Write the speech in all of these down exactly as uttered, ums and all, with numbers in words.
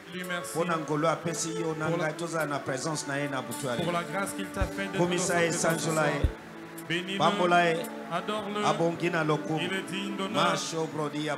lui merci pour la, pour la grâce qu'il t'a fait de nous. Bénis-le, adore-le, il est digne d'honneur. Sois béni,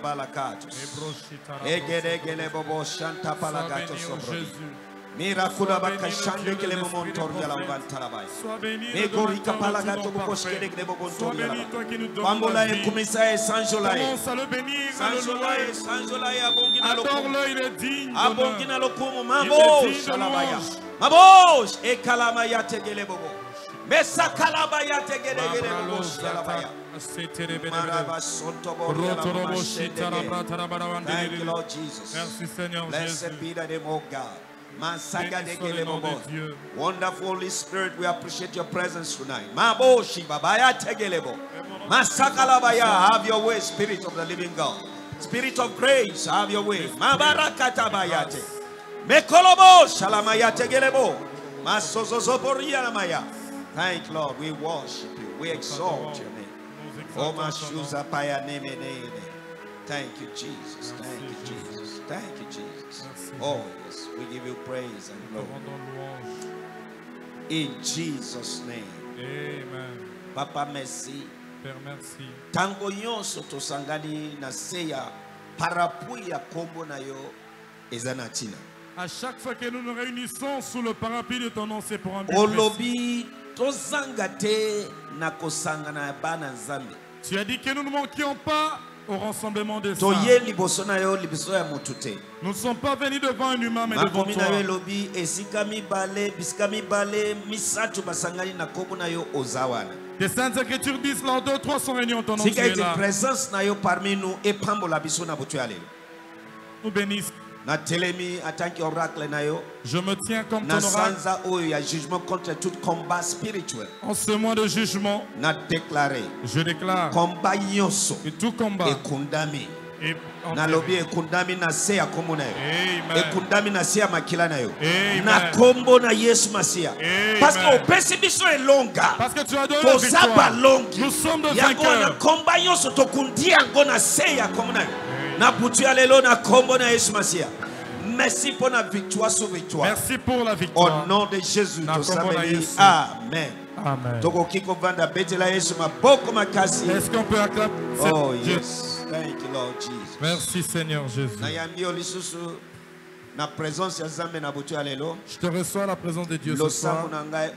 oh Jésus. Mirakula bakashande kele momontori ala vantarabai. Megori kapala gato kukoshkele kele momontori ala. Pambola e kumisa e sanjolae. Sanjolae, sanjolae abongina lokumu. Adore-le, il est digne abongina lokumu mabosh alabaya. Mabosh e kalamaya tegele bobo. Mesa kalamaya tegele gele bobo alabaya. Thank you, Lord Jesus. Merci Seigneur Jésus. Blessed be the name of God. Wonderful Holy Spirit, we appreciate your presence tonight. Have your way, Spirit of the living God. Spirit of grace, have your way. Thank you, Lord. We worship you. We exalt your name. Thank you, Jesus. Thank you, Jesus. Thank you, Jesus. Oh, yes. We give you praise and glory. In Jesus' name. Amen. Papa, merci. Père, merci. Tango nyonso tosangani na seya parapluie ya kombo na yo ezanatina. À chaque fois que nous nous réunissons sous le parapluie de ton nom, c'est pour un but Olobi tozangate na kosangana bana nzambe. Tu as dit que nous ne manquions pas au rassemblement des saints. Nous ne sommes pas venus devant un humain, mais devant toi. Les Saintes Écritures disent, lors deux, trois sont réunis en ton nom, tu es là. Nous bénissons. Je me tiens comme ton oracle. En ce mois de jugement, je déclare que tout combat est condamné. Nalobi ekundami na se ya komuna yo. Ekundami na se ya makila na yo. Na kombo na Yesu Masia. Parce que opesi biso elonga. Parce que tu as donné la victoire. Nous sommes de vainqueurs. Na komba nyonso tokundi yango na se ya komuna yo. Na butu ya lelo na kombo na Yesu Masia. Merci pour la victoire sur victoire. Merci pour la victoire. Au nom de Jésus, nous sommes bénis. Amen. Amen. Est-ce qu'on peut acclamer? Oh yes. Thank you, Lord Jesus. Merci Seigneur Jésus. Je te reçois la présence de Dieu ce soir. Amen.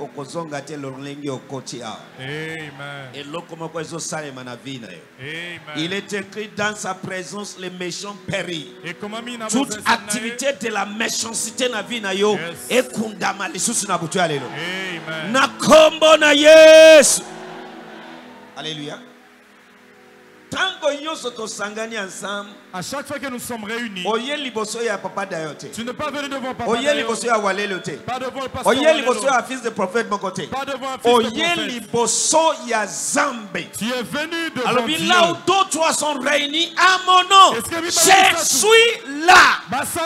Amen. Il est écrit dans sa présence les méchants périssent. Toute activité de la méchanceté na vie na yo et kundama lisusu na butu alelo. Na kombo na Yesu. Alléluia. À chaque fois que nous sommes réunis, tu n'es pas venu devant Papa Dayo. Pas devant le pasteur Pas devant un fils de prophète. Tu es venu devant alors, Dieu. là où deux trois sont réunis à mon nom, je suis là.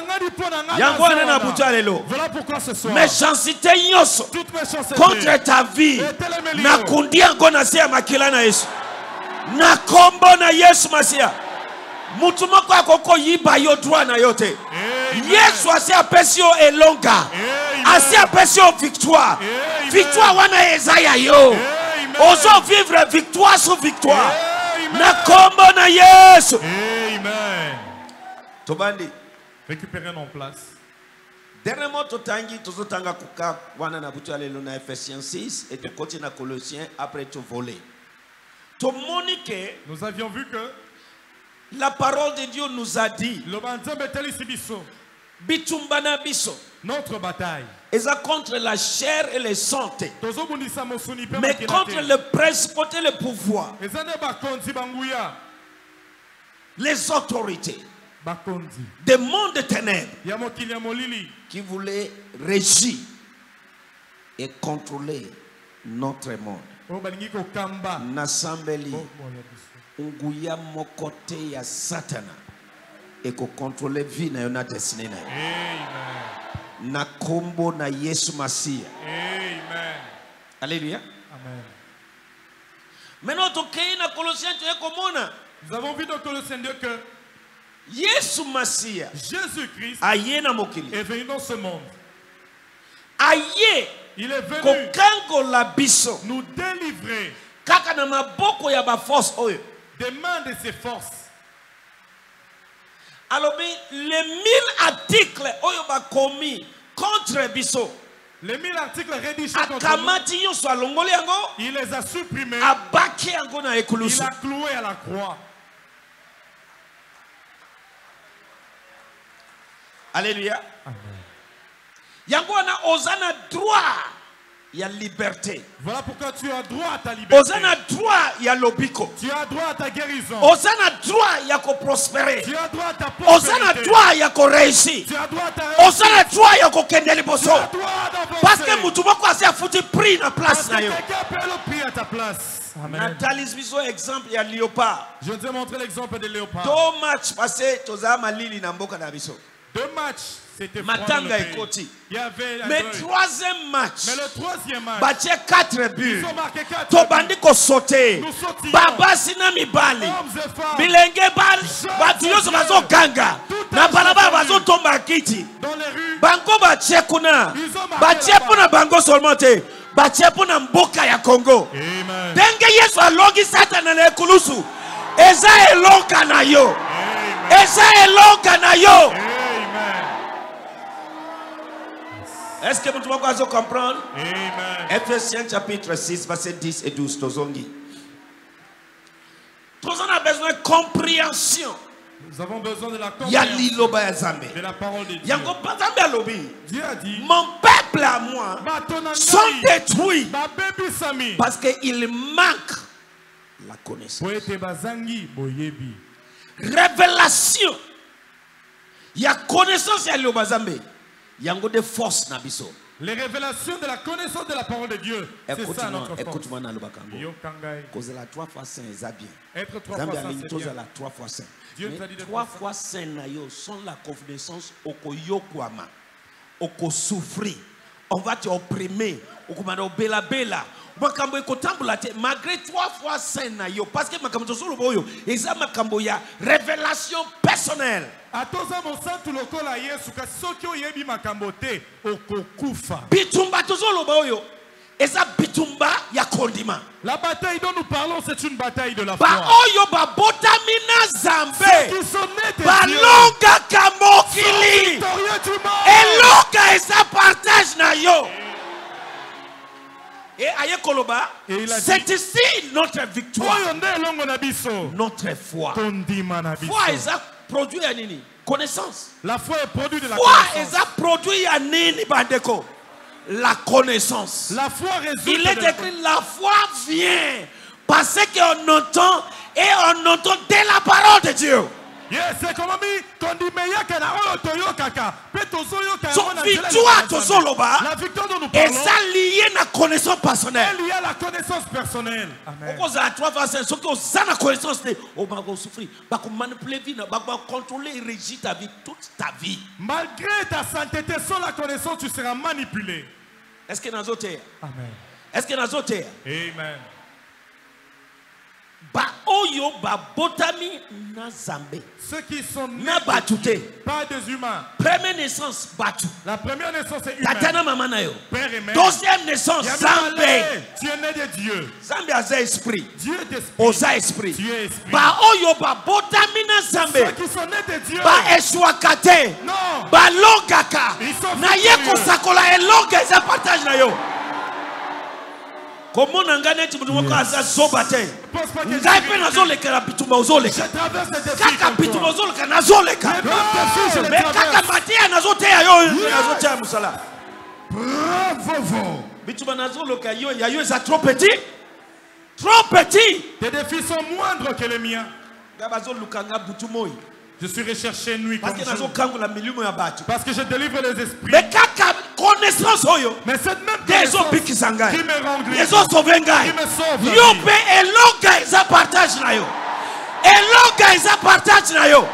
Voilà pourquoi ce soir, méchanceté toute méchanceté contre ta vie, na kundi yango na se ya makila na Yesu. Na kombo na Yesu Masia. Mutu moko akoko yiba yo droit na yote. Yesu asi apesi yo elonga. Asi apesi yo victoire. Amen. Victoire wana ezaya yo. Ozo vivre victoire sur victoire. Amen. Na kombo na Yesu. Amen. Tobandi. Récupérez nos places. Dernièrement, totangi tozotanga kuka wana na butu alelo na Ephésiens six et tu continues na Colossiens après tu voler. Nous avions vu que la parole de Dieu nous a dit notre bataille est contre la chair et les santé, mais contre le principauté et le pouvoir, les autorités des mondes de ténèbres qui voulaient régir et contrôler notre monde. Nasambeli unguya mokote ya satana et ko contrôler vie na yona destinée na. Amen. Na kombo na Yesu Masia. Amen. Alléluia. Amen. Maintenant to kei na Colossiens tu es komona. Nous avons vu dans Colossiens deux que Jésus-Christ est venu dans ce monde. Il est venu nous délivrer des mains de ses forces. Alors, les mille articles commis contre Bisso, les mille articles rédigés contre nous, il les a supprimés. Il a cloué à la croix. Alléluia. Yangwana ozana droit ya liberté. Voilà pourquoi tu as droit à ta liberté. Ozana droit ya lobiko. Tu as droit à ta guérison. Ozana droit ya ko prospérer. Tu as droit à ta prospérité. Ozana droit ya ko réussir. Tu as droit à ta réussite. Ozana droit ya ko kendeli boso. Tu as droit d'avancer. Parce que mutu moko asi afuti prix na place na yo. Quelqu'un peut le prix à ta place. Amen. Nathalie biso exemple ya léopard. Je vais te montrer l'exemple de léopard. Deux matchs passés toza malili na mboka na biso. Deux matchs. C'était Matanga et Koti. Il y avait mais troisième match. Mais le troisième match. Batie quatre buts. Ils ont marqué quatre Tobandi ko sauter. Nous sautions. Baba sina mibali. Bilenge bal. Batuyo so bazo ganga. Na balaba bazo tomba kiti. Dans les rues. Bango batie kuna. Batie pona bango seulement te. Batie pona mboka ya Congo. Amen. Denge Yesu alongi Satan na ekulusu. Eza elonga na yo. Eza elonga na yo. Est-ce que vous pouvez comprendre? Amen. Ephésiens chapitre six, verset dix et douze. Tozongi. Nous avons besoin de compréhension. Nous avons besoin de la compréhension de la parole de Dieu. Dieu a dit, mon peuple à moi sont détruits parce qu'il manque la connaissance. Révélation. Il y a connaissance à l'Obazambe. Il y a de force na biso. Les révélations de la connaissance de la parole de Dieu. C'est ça notre force. Écoute-moi dans le bakango. Cause la trois fois saint est bien. Être trois fois saint c'est bien. La trois fois saint. Dieu t'a dit de trois fois saint na yo sont la connaissance okoyokwama. Oko souffrir. On va te opprimer. Okomanda obela bela. Makambo ekotambula te malgré trois fois saint na yo parce que makambo tosolo boyo eza makambo ya révélation personnelle. Atoza mosantu lokola Yesu kasi soki oyebi makambo te okokufa. Bitumba tozolo boyo eza bitumba ya kondima. La bataille dont nous parlons c'est une bataille de la foi. Ba oyo ba botamina zambe. Qui sont nés de ba Dieu. longa kamokili. Elonga eza partage na yo. Et aye koloba, c'est ici notre victoire. Notre foi. Foi est un produit à nini? Connaissance. La foi est produit de la foi connaissance. Foi est un produit à nini bandeko? La connaissance. La foi résulte. Il est écrit la foi vient parce qu'on entend et on entend dès la parole de Dieu. Yes, c'est comme son victoire, la victoire dont nous parlons, est ça lié à la connaissance personnelle. Elle est liée à la connaissance personnelle. Amen. On a trois fois, ceux qui ont la connaissance, on va souffrir, on va manipuler vie, on va contrôler et régir ta vie toute ta vie. Malgré ta sainteté, sans la connaissance, tu seras manipulé. Est-ce que nous autres? Amen. Est-ce que nous autres? Amen. Ba oyo ba botami na zambe. Ceux qui sont nés na batute. Pas des humains. Première naissance batu. La première naissance est humaine. Tatana mama na yo. Père et mère. Deuxième naissance zambe. Tu es né de Dieu. Zambe a esprit. Dieu est esprit. Oza esprit. Tu es esprit. Ba oyo ba botami na zambe. Ceux qui sont nés de Dieu. Ba eswakate. Non. Ba longaka. Na ye ko sakola elonga za partage na yo. Comment on a gagné tout le monde à Zobate? Ngai pe nazoleka na bitumba ozoleka. Kaka bitumba ozoleka nazoleka. Mais kaka matia nazoteya yo nazoteya musala. Bravo. Bitumba nazoleka yo ya yo est trop petit. Trop petit. Tes défis sont moindres que les miens. Gabazolukanga butumoi. Je suis recherché nuit comme jour. Parce que je délivre les esprits. Mais connaissance mais cette même connaissance qui me rend qui me sauve. Yope elonga isa partage na yo. Elonga isa partage na yo.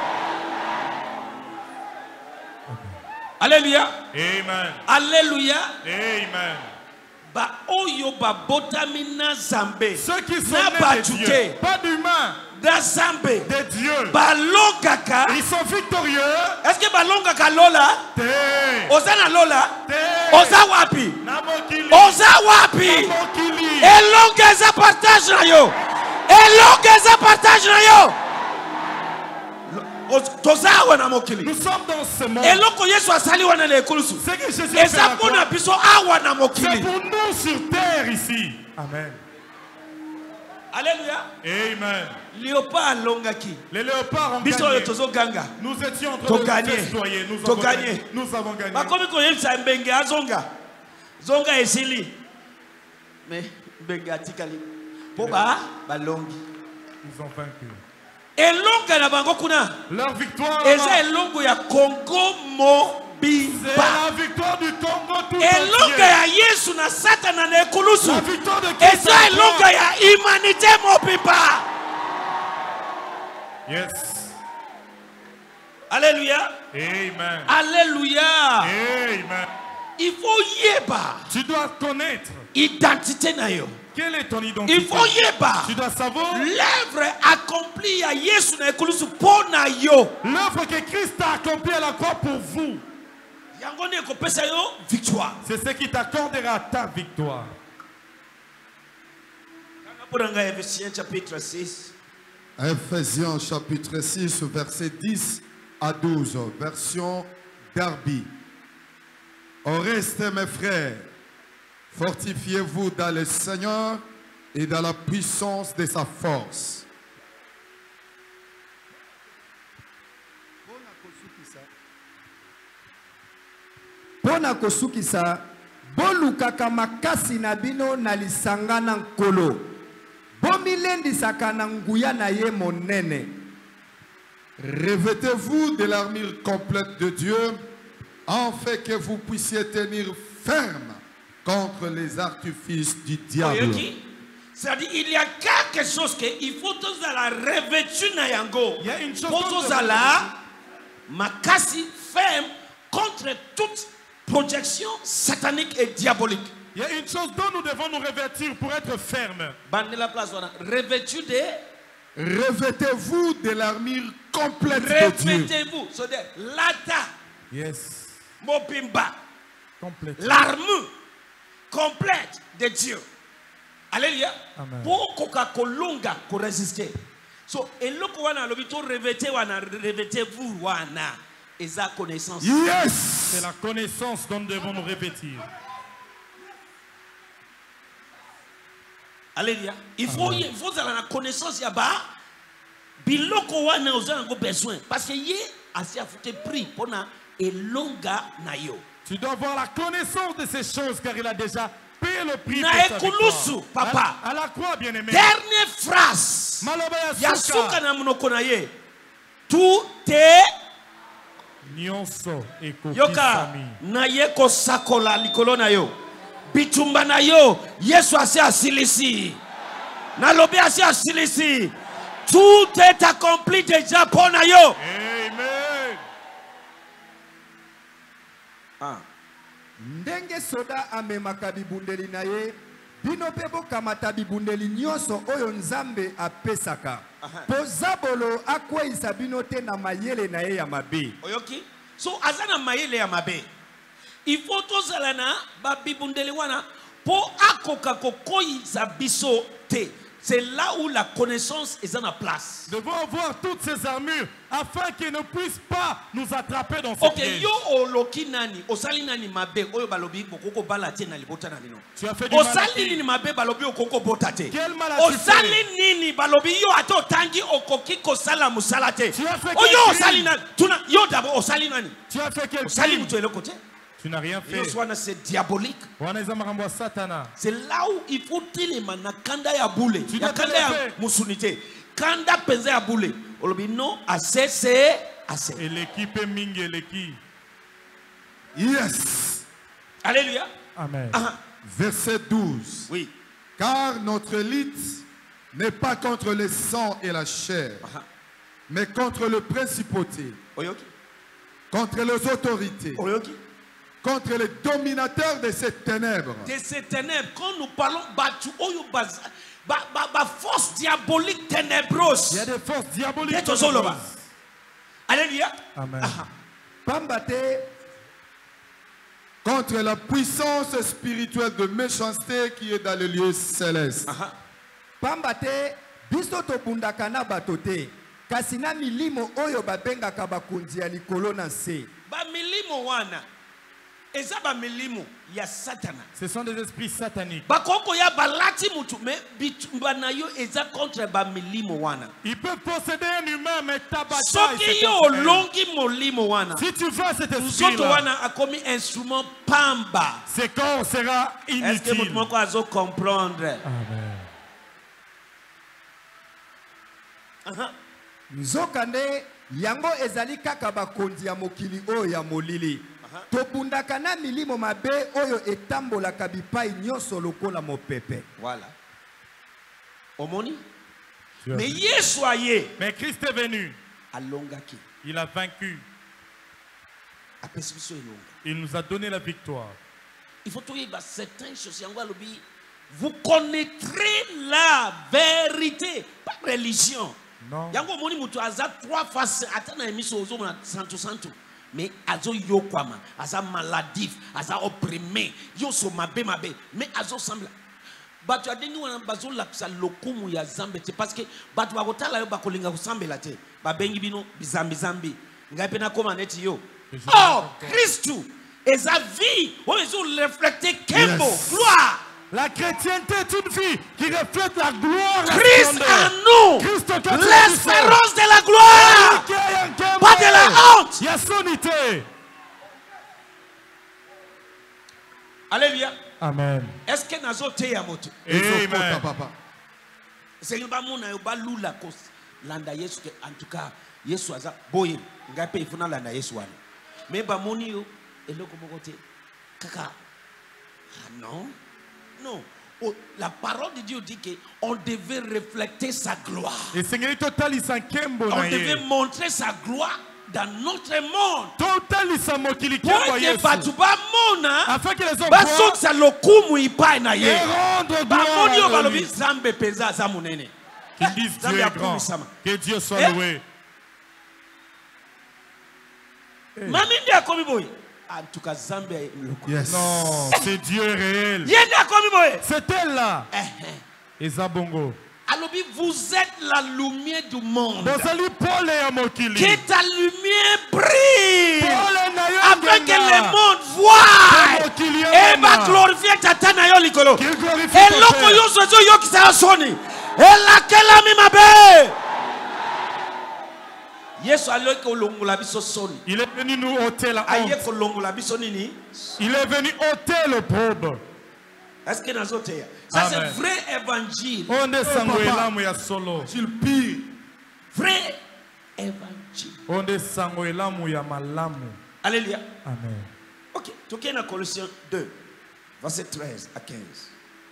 Alléluia. Amen. Alléluia. Amen. Ceux qui sont nés de Dieu, pas d'humains, de Dieu, ils sont victorieux. Est-ce que balongaka lola? Ozana lola? Oza wapi? Oza wapi? Elongeza partage na yo. Elongeza partage na yo. Nous sommes dans ce monde. Ce que Jésus fait, c'est pour nous sur terre ici. Amen. Alléluia. Amen. Léopard longaki. Les léopards ont gagné. Nous étions en train de nous festoyer. Nous avons gagné. Nous avons gagné. Zonga esili. Mais benga tikali. Poba balongi. Ils ont vaincu. Elonga na bango kuna. Leur victoire. Eza elongo ya Congo Mobimba. C'est la victoire du Congo tout entier. Elonga ya Yesu na Satana na ekulusu. La victoire de Christ. Eza elonga ya humanité Mobimba. Yes. Alléluia. Amen. Alléluia. Amen. Il faut yeba. Tu dois connaître. Identité na yo. Quelle est ton identité? Il faut yeba. Tu dois savoir l'œuvre accomplie à Yesu na ekulusu pona yo. L'œuvre que Christ a accomplie à la croix pour vous. Yangone ko pesa yo victoire. C'est ce qui t'accordera ta victoire. Ephésiens chapitre six. Ephésiens chapitre six, verset dix à douze, version Darby. Au reste, mes frères, fortifiez-vous dans le Seigneur et dans la puissance de sa force. Pona kosukisa, bolukaka makasi na bino na lisanga na nkolo. Bomilendisaka na nguya na ye monene. Revêtez-vous de l'armure complète de Dieu, afin que vous puissiez tenir ferme contre les artifices du diable. C'est-à-dire il y a quelque chose que il faut tous la revêtu na yango. Il y a une chose pour la makasi ferme contre toute projection satanique et diabolique. Il y a une chose dont nous devons nous revêtir pour être fermes. Revêtu de Revêtez-vous de l'armure complète de Dieu. Revêtez-vous. C'est-à-dire lata. Yes. Mobimba. Complète. L'armure complète de Dieu. Alléluia. Pour Coca-Colonga pour résister. So, et le wana lobito revêtez wana revêtez-vous wana. Et sa connaissance. Yes. C'est la connaissance dont nous devons nous revêtir. Alléluia. Il faut il faut la connaissance yaba. Biloko wana ozango besoin parce que yé asi a foutu prix pour na elonga na yo. Tu dois avoir la connaissance de ces choses car il a déjà payé le prix na pour sa ekulusu papa. À, à la croix, bien aimé. Dernière phrase. Maloba yasuka na munoko na ye. Tout est nyonso eko yoka na ye ko sakola likolo na yo. Bitumba na yo Yesu asi asilisi. Na lobe asi asilisi. Tout est accompli déjà pour na yo. Amen. Ah. Ndenge soda amemaka bibundeli na ye, bino pe bokamata bibundeli nyonso oyo Nzambe apesaka. Pozabolo akweyisa bino te na mayele na ye ya mabe. Oyoki? So azana mayele ya mabe. Il faut tozala na ba bibundeli wana po akoka kokoyisa biso te. C'est là où la connaissance est en place. Nous devons avoir toutes ces armures afin qu'ils ne puissent pas nous attraper dans ce piège. Yo oloki nani, osali nani mabe, oyo balobi bokoko balate na libota na bino. Tu as fait du mal. Osali nini mabe balobi okoko botate. Quel mal as-tu fait? Osali nini balobi yo ato tangi okoki kosala musalate. Tu as fait oyo quel osali nani, tuna yo d'abord osali nani. Tu as fait quel Osali crime? mutu eloko te. Tu n'as rien fait. C'est diabolique. C'est là où il faut téléma na kanda ya boule. Tu ya kanda ya musunite. Kanda penza ya boule. Olobi non, assez c'est assez. Et l'équipe est mingi l'équipe. Yes. Alléluia. Amen. Ah. Verset douze. Oui. Car notre lutte n'est pas contre le sang et la chair, ah. mais contre le principauté, Oyoki. contre les autorités, Oyoki. contre les dominateurs de ces ténèbres. De ces ténèbres. Quand nous parlons de la force diabolique ténébreuse. Il y a des forces diaboliques ténébreuses. Alléluia. Amen. Pambate. Contre la puissance spirituelle de méchanceté qui est dans les lieux célestes. Pambate. Biso to bundaka na batote. Kasina milimo oyo babengaka bakonzi ya likolo na se. Ba milimo wana. Eza ba milimo ya Satana. Ce sont des esprits sataniques. Bakoko ya balati mutu me bitumba na yo eza contre ba milimo wana. Ils peuvent posséder un humain mais tabata. Soki yo longi molimo wana. Si tu vas cet esprit Soto wana a commis instrument pamba. Ce corps sera inutile. Est-ce que mutu moko azo comprendre? Amen. Uh-huh. Nzokande yango ezali kaka bakonzi ya mokili oyo ya molili. Tobundaka na milimo mabe oyo etambolaka bipai nyonso lokola mopepe. Voilà. Omoni? Mais Yesu aye. Mais Christ est venu. Alongaki. Il a vaincu. Il nous a donné la victoire. Il faut trouver certaines choses. Vous connaîtrez la vérité. Pas religion. Non. Yango moni mutu aza trois faces atana emiso ozo na santo santo mais azo yokwama aza maladif aza opprimé yo so mabe mabe mais azo semble batu adeni wana bazo lakisa lokumu ya zambe te parce que batu bakotala yo bakolinga kusambela te babengi bino bizambi zambi ngai pena koma neti yo oh Christu eza vie o ezo reflecter kembo gloire. La chrétienté est une vie qui reflète la gloire. Christ en nous, l'espérance de la gloire, pas de la honte. Il y a sonité. Alléluia. Amen. Est-ce que nous avons été à moto? Amen. C'est une bonne lula landa Yesu en tout cas Yesu aza boye ngape ifuna landa Yesu wana. Mais ba moni yo eloko mokote kaka. Ah non. Non, oh, la parole de Dieu dit qu'on devait refléter sa gloire. Et Seigneur, on devait montrer sa gloire dans notre monde. Afin que les hommes qu'ils disent Dieu est grand, que Dieu soit loué. En tout cas, Zambie. Yes. Non, c'est Dieu réel. C'est elle là. Et Zabongo. Alors, vous êtes la lumière du monde. Que ta lumière brille. Afin que le monde voit. Et va glorifier Tata Nayo Likolo. Et l'oko yo sozo yo qui sera soni. Et laquelle ami ma bé. Il est venu nous ôter la honte. Il est venu ôter le probe. Est-ce que nous ôter? Ça c'est vrai évangile. On est sangoelamu solo. Vrai évangile. On est sangoelamu ya malamu. Alléluia. Amen. Ok. Toquez dans Colossiens deux, verset treize à quinze.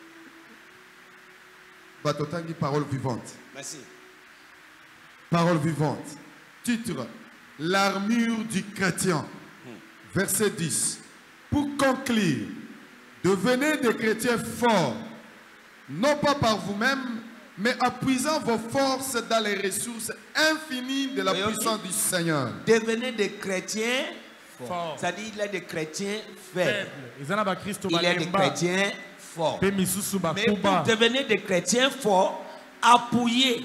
Batotangi, parole vivante. Merci. Parole vivante. Titre, l'armure du chrétien. Verset dix. Pour conclure, devenez des chrétiens forts, non pas par vous-même, mais appuyant vos forces dans les ressources infinies de la puissance du Seigneur. Devenez des chrétiens forts. C'est-à-dire qu'il y a des chrétiens faibles. Il y a des chrétiens forts. Mais pour devenir des chrétiens forts, appuyez.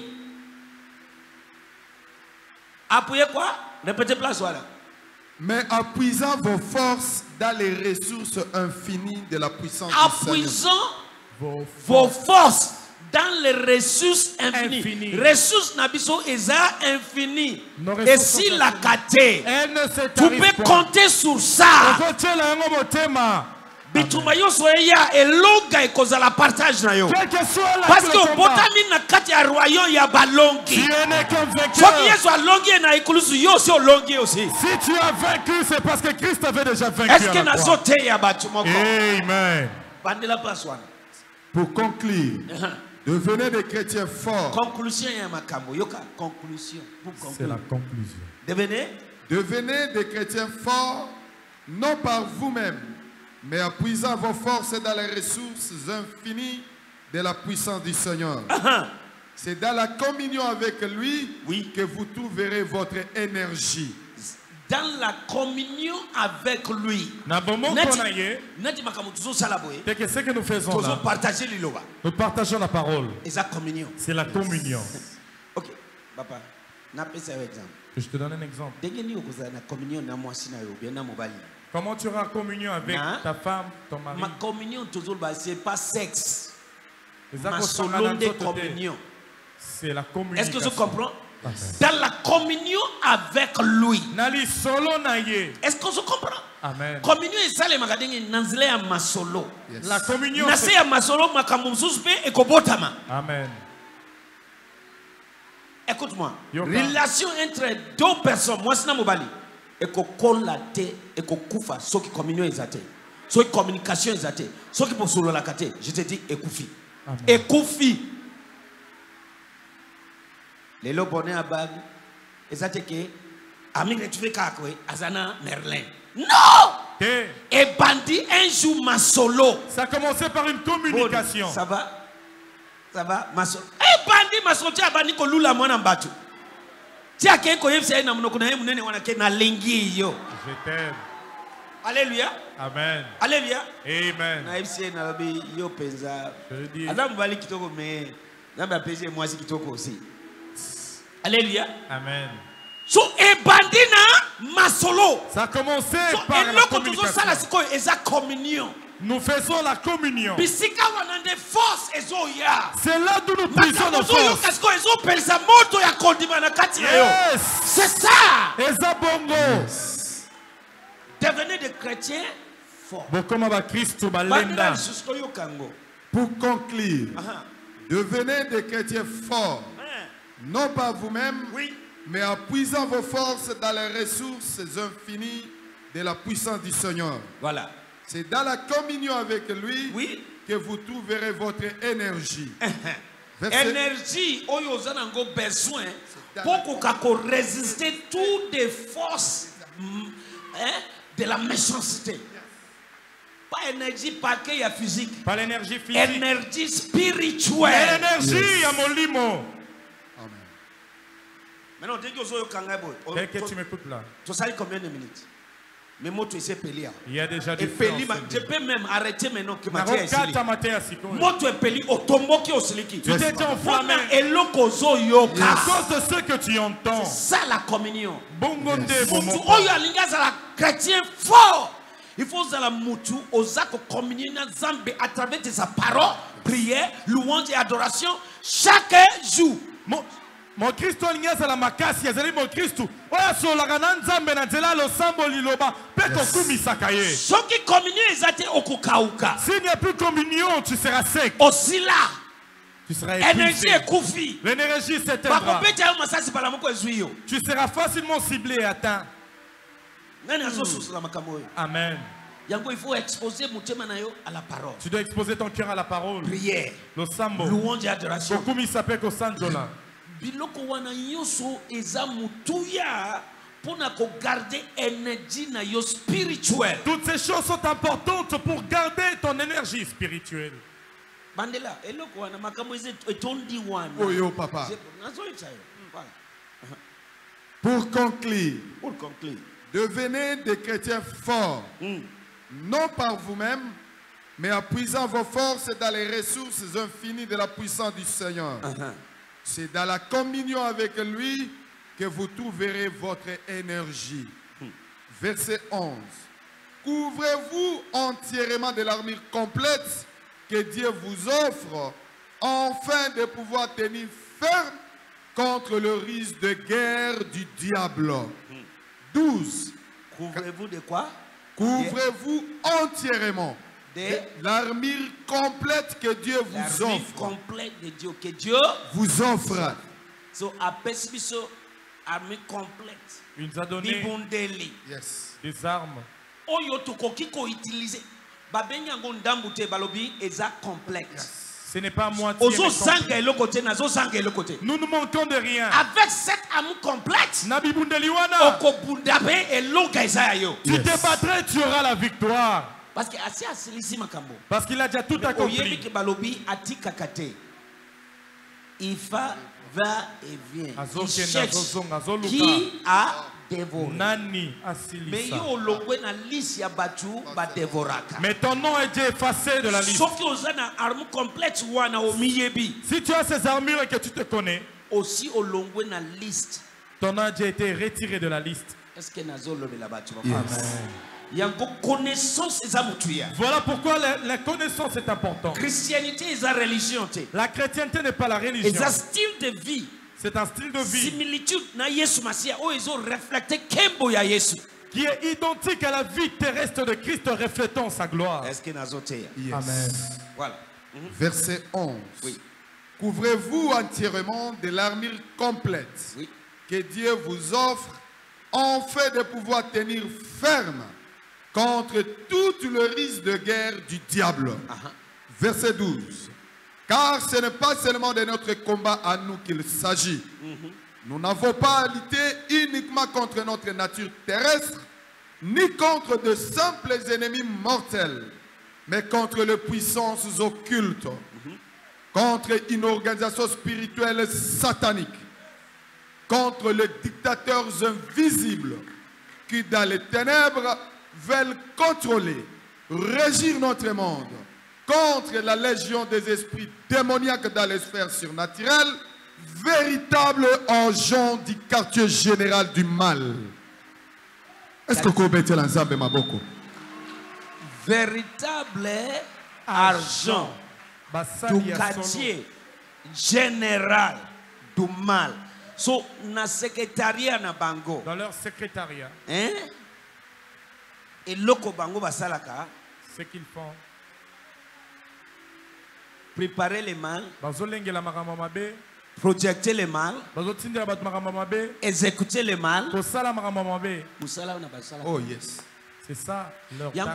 Appuyez quoi? Répétez place voilà. Mais appuyant vos forces dans les ressources infinies de la puissance Appuyant du Seigneur. Vos, vos forces dans les ressources infinies. Infini. Ressources nabiso eza infinies. Et si la kate, tu peux compter sur ça. Bituma yo soya elonga ekoza la partage na yo. Parce que botami na kati ya royaume ya balongi. Soki Yesu alongi na ikulusu yo si olongi aussi. Si tu as vaincu, c'est parce que Christ avait déjà vaincu. Est-ce que na sote ya batu moko? Amen. Bandela paswana. Pour conclure, devenez des chrétiens forts. Conclusion ya makambo yoka conclusion pour conclure. C'est la conclusion. Devenez Devenez des chrétiens forts, non par vous-même, mais en puisant vos forces dans les ressources infinies de la puissance du Seigneur. C'est dans la communion avec lui oui. que vous trouverez votre énergie. Dans la communion avec lui. C'est ce que nous faisons là. Nous partageons la parole. C'est la communion. Ok, papa. Je te donne un exemple. Comment tu auras communion avec ta femme, ton mari? Ma communion toujours c'est pas sexe. Ma solo de communion. C'est la communion. Est-ce que je comprends? Dans la communion avec lui. Est-ce que je comprends? Amen. Communion est ça les magadingi nanzile ya masolo. La communion. Nase ya masolo makamumsuspe ekobotama. Amen. Écoute-moi. Relation entre deux personnes, moi c'est mobali. Eko kolate, eko kufa, so qui communion ezate. So qui communication ezate. So qui pour solo la kate. Je te dis ekufi. Ekufi. Les lots bonnet à bag. Ezate ke ami retrouvé kakwe azana Merlin. Non! Et bandit un jour ma solo. Ça a commencé par une communication. Bon, ça va? Ça va? Ma solo. Eh bandit ma solo tia bandi ko lula mwana mbatu. Tia ke ko yebse na mnoko na munene wana ke na lengi yo. Je t'aime. Alléluia. Amen. Alléluia. Amen. Na yebse na babi yo penza. Je veux dire. Adam bali kitoko mais na ba pese moi si kitoko aussi. Alléluia. Amen. So e bandina masolo. Ça a commencé so, par la communication. communion. Nous faisons la communion. C'est là d'où nous puissions nos forces. Yes. C'est ça. Yes. Devenez des chrétiens forts. Pour conclure, devenez des chrétiens forts. Non pas vous-même, oui. mais en puisant vos forces dans les ressources infinies de la puissance du Seigneur. Voilà. C'est dans la communion avec lui oui. que vous trouverez votre énergie. Énergie, vous avez besoin pour résister toutes les forces hein, de la méchanceté. Pas énergie parce qu'il y a physique. Pas l'énergie physique. Énergie spirituelle. L'énergie à mon limo. Maintenant, dès que tu m'écoutes là. Tu sais combien de minutes? Mais moi, tu sais Pélia. Il y a déjà du feu. Je peux même arrêter maintenant que Mathia est ici. Moi, tu es Péli au tombeau qui est au siliki. Tu t'es enflammé. Et l'okozo yoka. À cause de ce que tu entends. C'est ça la communion. Bongonde, Mutu oyo lingaza la chrétien fort. Il faut que la mutu ozako communier na Zambe à travers de sa parole, prière, louange et adoration chaque jour. Mon Christ à la makasi azali mon Christ oya solaka na nzambe na nzela losambo liloba pe tokumisaka ye. Soki communion ezate okukauka. S'il n'y a plus communion, tu seras sec. Aussi là. Tu seras énergie ekufi. L'énergie s'éteindra. Mm. Tu seras facilement ciblé et atteint. Mm. Amen. Il faut exposer à la parole. Tu dois exposer ton cœur à la parole. Prière. Losambo. Louange et adoration. Biloko wana yoso eza mutuya pona ko garder énergie na yo spirituel. Toutes ces choses sont importantes pour garder ton énergie spirituelle. Bandela eloko wana makambo eze etondi wana. Oh yo papa. Pour conclure. Pour conclure. Devenez des chrétiens forts. Mm. Non par vous-même, mais en puisant vos forces dans les ressources infinies de la puissance du Seigneur. Uh -huh. C'est dans la communion avec lui que vous trouverez votre énergie. Hmm. Verset onze. Couvrez-vous entièrement de l'armure complète que Dieu vous offre, afin de pouvoir tenir ferme contre le risque de guerre du diable. Hmm. douze. Couvrez-vous de quoi? Couvrez-vous entièrement. L'armure complète que Dieu vous offre. L'armure complète de Dieu que Dieu vous offre. So apesibiso armure complète. Il nous a donné yes. des armes. Oyo tokoki ko utiliser. Babenga ngo ndambu te balobi eza complexe. Ce n'est pas moitié. Nous ne manquons de rien. Avec cet amour complète, tu te battrais, tu auras la victoire. Parce que Parce qu'il a déjà tout accompli. Il va, va et vient. Il cherche qui a dévoré. Mais ton nom est déjà effacé de la liste. Si tu as ces armures et que tu te connais, aussi au long de la liste. Ton nom a déjà été retiré de la liste. Est-ce que nous avons le là-bas? Il y a une connaissance. Voilà pourquoi la, la connaissance est importante. Christianité est la religion. La chrétienté n'est pas la religion. C'est un style de vie. C'est un style de vie. Similitude na Yesu Masia, où ils ont reflété Kembo ya Yesu. Qui est identique à la vie terrestre de Christ reflétant sa gloire. Est-ce que nous avons yes. Amen. Voilà. Verset onze. Oui. Couvrez-vous entièrement de l'armure complète oui. que Dieu vous offre en fait de pouvoir tenir ferme contre tout le risque de guerre du diable. Uh-huh. Verset douze. Car ce n'est pas seulement de notre combat à nous qu'il s'agit. Mm-hmm. Nous n'avons pas à lutter uniquement contre notre nature terrestre, ni contre de simples ennemis mortels, mais contre les puissances occultes, mm-hmm. contre une organisation spirituelle satanique, contre les dictateurs invisibles qui, dans les ténèbres, veulent contrôler, régir notre monde, contre la légion des esprits démoniaques dans les sphères surnaturelles, véritable agent du quartier général du mal. Est-ce que vous mettez l'ensemble ma boko? Véritable argent du quartier général du mal. So, na secrétariat na bango. Dans leur secrétariat. Hein? Et loko bango basalaka. Ce qu'ils font. Préparer les mal. Projecter les mal. Exécuter les mal. Oh yes. C'est ça leur tâche.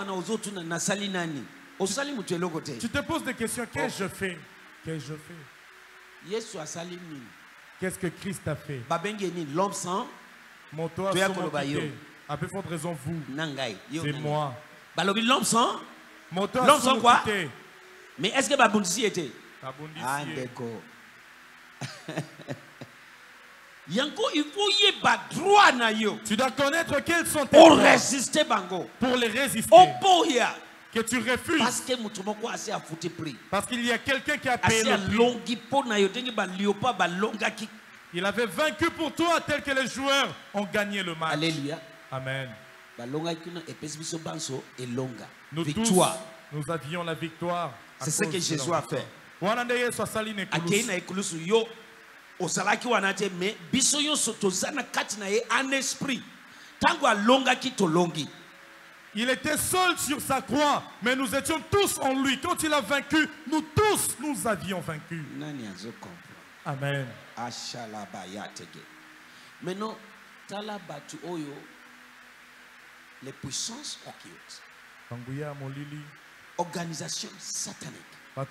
Tu te poses des questions. Qu'est-ce que je fais? Qu'est-ce que je fais? Qu'est-ce que Christ a fait? L'homme sans. Mon toit à peu forte raison vous. C'est moi. L'homme sans. L'homme sans quoi? Mais est-ce que Babundisi était? Ah, d'accord. Yanko, il faut y avoir droit na yo. Tu dois connaître quels sont tes pour droits. résister bango. Pour les résister. Opoya. Que tu refuses. Parce que mutumoko assez a foutu prix. Parce qu'il y a quelqu'un qui a payé le prix. Il avait vaincu pour toi tel que les joueurs ont gagné le match. Alléluia. Amen. Nous victoire. Tous, nous avions la victoire. C'est ce que Jésus a fait. Il était seul sur sa croix, mais nous étions tous en lui. Quand il a vaincu, nous tous, nous avions vaincu. Amen. Maintenant, les puissances occultes. Organisation satanique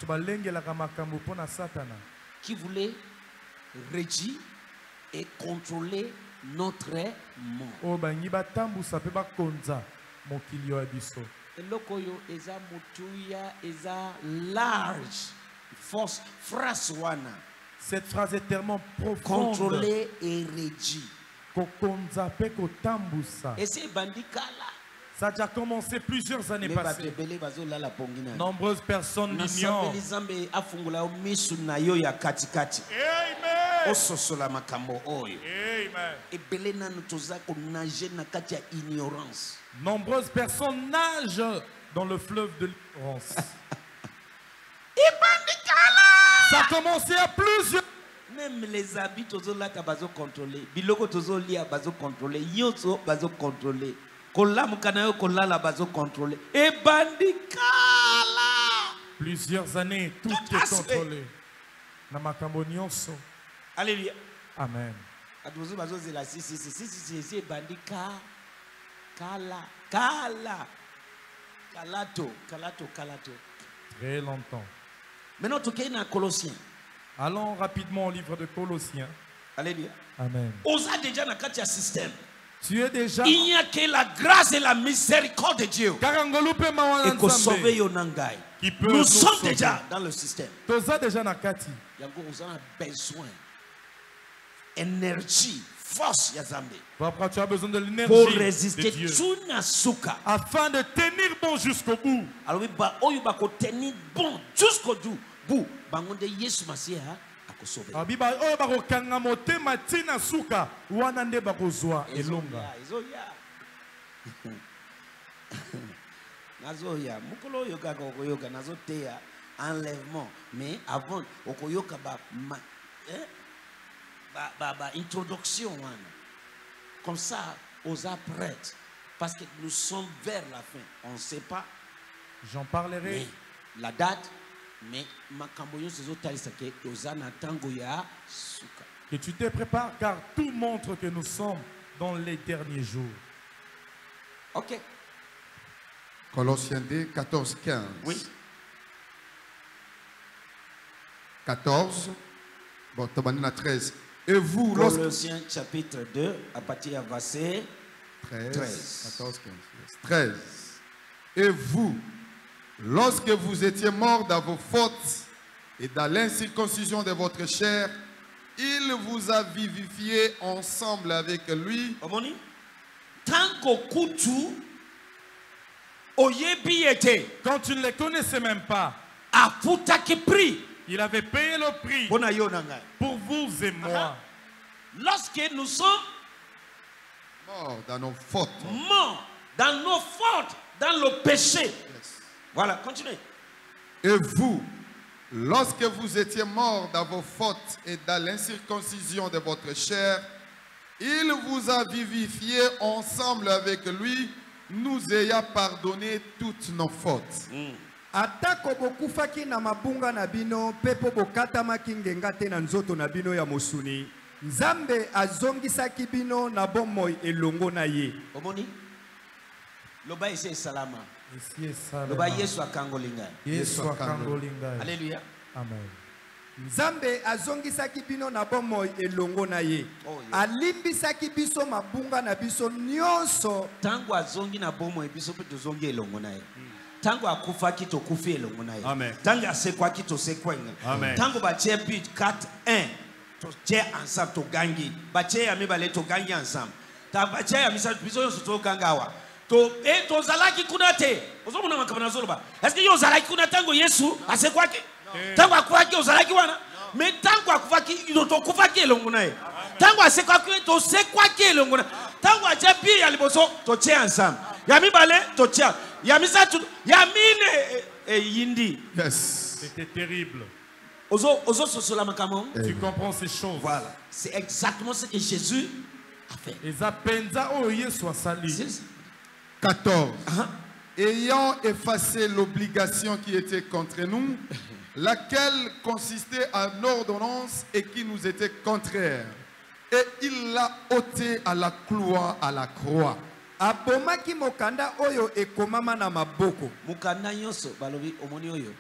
qui voulait régir et contrôler notre monde. Et lokoyo eza mutuya eza large force phrase wana. Cette phrase est tellement profonde. Contrôler et régir. Et c'est bandikala. Ça a déjà commencé plusieurs années passées. Nombreuses personnes l'ignorent. Amen. Nombreuses personnes nagent dans le fleuve de l'ignorance. Ça a commencé à plusieurs. Même les habits, tozo là, bazo contrôlé. Biloko tozo lia, bazo contrôlé. Yoso, bazo contrôlé. Kolam kanayo kolala bazo contrôlé. Et bandikala. Plusieurs années, tout, tout est contrôlé. Namakambo nyonso. Alléluia. Amen. Adozo bazo zela si si si si si si bandika. Kala, kala. Kalato, kalato, kalato. Très longtemps. Maintenant, tu es dans Colossiens. Allons rapidement au livre de Colossiens. Alléluia. Amen. Osa déjà dans le système. Tu es déjà. Il n'y a que la grâce et la miséricorde de Dieu. Et qu'on sauve Yonangai. Nous, nous sommes sauver. Déjà dans le système. Tu as déjà dans Kati. Nous avons besoin d'énergie, force, Yazambe. Papa, tu as besoin de l'énergie. Pour résister de Dieu. Afin de tenir bon jusqu'au bout. Alors, il va tenir bon jusqu'au bout. Bangonde Yesu Masia. Abiba oyo bakokanga motema tina suka wana nde bakozwa elonga nazoya mukolo oyo kaka okoyoka nazoteya enlèvement mais avant okoyoka ba eh ba ba, ba introduction wana comme ça aux prêtres parce que nous sommes vers la fin on ne sait pas j'en parlerai mais la date. Mais que tu te prépares car tout montre que nous sommes dans les derniers jours. Ok. Colossiens deux, quatorze, quinze. Oui. quatorze. Bon, tu as treize. Et vous, Colossiens lorsque... chapitre deux, à partir du verset treize. treize. quatorze, quinze. treize. Et vous, lorsque vous étiez morts dans vos fautes et dans l'incirconcision de votre chair, il vous a vivifié ensemble avec lui. Quand tu ne les connaissais même pas, il avait payé le prix pour vous et moi. Lorsque nous sommes morts dans nos fautes, morts dans nos fautes, dans le péché. Yes. Voilà, continuez. Et vous, lorsque vous étiez morts dans vos fautes et dans l'incirconcision de votre chair, il vous a vivifié ensemble avec lui, nous ayant pardonné toutes nos fautes. Mm. Atako bokufaki na mabunga na bino pepo bokatamaki ngenga te na nzoto na bino ya mosuni. Nzambe azongisaki bino na bomoi elongo na ye. Omoni? Loba ese salama. Ese salama. Loba Yesu akangolinga. Yesu akangolinga. Alléluia. Amen. Nzambe azongisaki bino na bomoi elongo na ye. Oh, yeah. Alimbisaki biso mabunga na biso nyonso. Tango azongi na bomoi biso pe tozongi elongo na ye. Tango akufaki tokufi elongo na ye. Amen. Tango asekwaki tosekwenga. Amen. Tango batie but quatre un to tie ensemble to gangi. Batie ya mibale to gangi ensemble. Ta batie ya misa biso yoso to gangawa. To e to zalaki kuna te. Ozomuna makabana zoloba. Est-ce que yo zalaki kuna tango Yesu asekwaki? Tango akufaki ozalaki wana. Mais tango akufaki yo to kufaki elongo na ye. Tango asekwaki to sekwaki elongo na. Tango atie bi ya liboso to tie ensemble. Ya mibale to tie. Ya misa tu ya mine e yindi. Yes. C'était terrible. Ozo ozo sosola makamo. Tu comprends ces choses. Voilà. C'est exactement ce que Jésus a fait. quatorze. Uh-huh. Ayant effacé l'obligation qui était contre nous, laquelle consistait en ordonnance et qui nous était contraire. Et il l'a ôté à la croix, à la croix. Abomaki mokanda oyo ekomama na maboko. Mukanda nyonso balobi omoni oyo.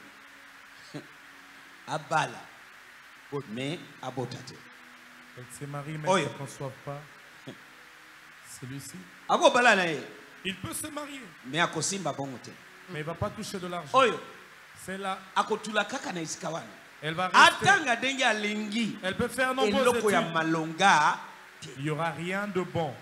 Abala. Mais abotate. Elle s'est mariée mais elle ne conçoit pas. Celui-ci. Abo bala na ye. Il peut se marier. Mais akosimba bongote. Mais il ne va pas toucher de l'argent. Oyo. C'est là. Akotula kaka na isikawana. Elle va rester. Atanga dengi alingi. Elle peut faire nombreuses études. Ya malonga. Il n'y aura rien de bon.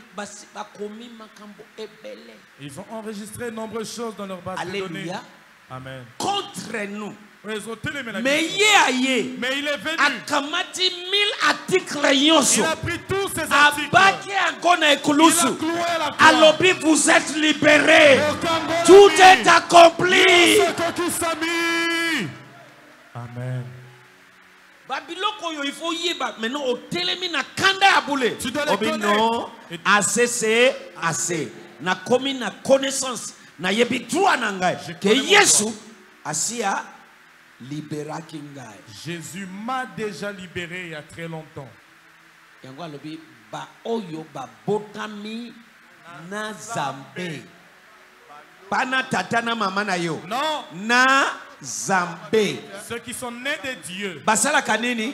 Ils ont enregistré nombreuses choses dans leur base Alléluia. de données. Amen. Contre nous. Mais il est venu. Il a pris tous ces articles. Il a cloué la croix. Alobi, vous êtes libérés. Tout est accompli. Amen. Il faut y aller maintenant au télémina kanda ya boule. Tu dois les connaître. Assez c'est assez. Na komi na connaissance na yebi droit na ngai que Yesu asia libéraki ngai. Jésus m'a déjà libéré il y a très longtemps. Yango alobi ba oyo ba botami na Zambe. Pana tata na mama na yo. Non. Na Zambé. Ceux qui sont nés de Dieu. Basala kanini.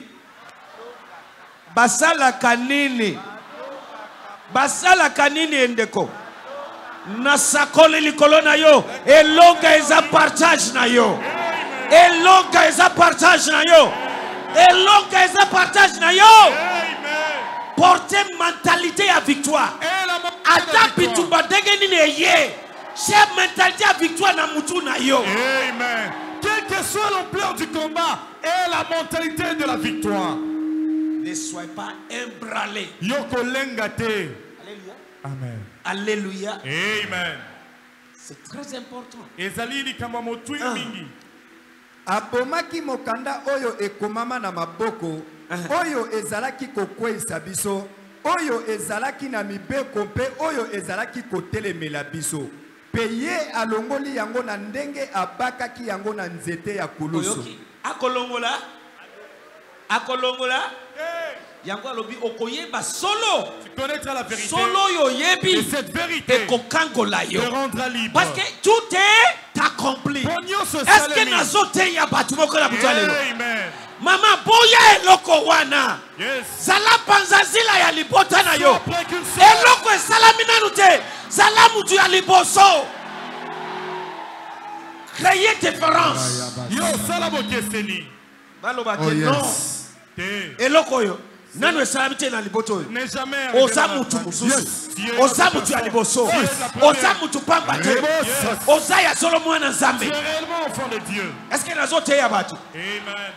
Basala kanini. Basala kanini endeko. Nasakole likolo na yo. Elonga eza partage na yo. Elonga eza partage na yo. Elonga eza partage na yo. Porter mentalité à victoire. Ata bitumba denge nini eye. Chef mentalité à victoire na mutu na yo. Amen. Quelle que soit l'ampleur du combat et la mentalité de la victoire. Ne soyez pas emballés. Yoko lengate. Alléluia. Amen. Alléluia. Amen. C'est très important. Ezali likambo motui mingi. Abomaki mokanda oyo ekomama na maboko. Oyo ezalaki kokweisa biso. Oyo ezalaki na mibeko mpe oyo ezalaki kotelemela biso. Peye alongoli yango na ndenge abakaki yango na nzete ya kulusu. Akolongola. Akolongola. Yango alobi okoyeba solo. Tu connaîtras la vérité. Solo yo yebi. Et cette vérité te rendra libre. Parce que tout est accompli. Est-ce que nazote ya batu moko na butu alelo? Amen. Mama boya eloko wana. Yes. Zala panzazila ya libota na yo. Eloko esalami nanu te. Zala mutu ya liboso. Créer différence. Yo salamo keseni. Baloba ke non. Eloko yo. Nanu esalami te na liboto yo. N'est jamais oza mutu mususu. Oza mutu ya liboso. Oza mutu pamba te. Oza ya solo mwana nzambe. Tu es réellement enfant de Dieu. Est-ce que nazote ya batu? Amen.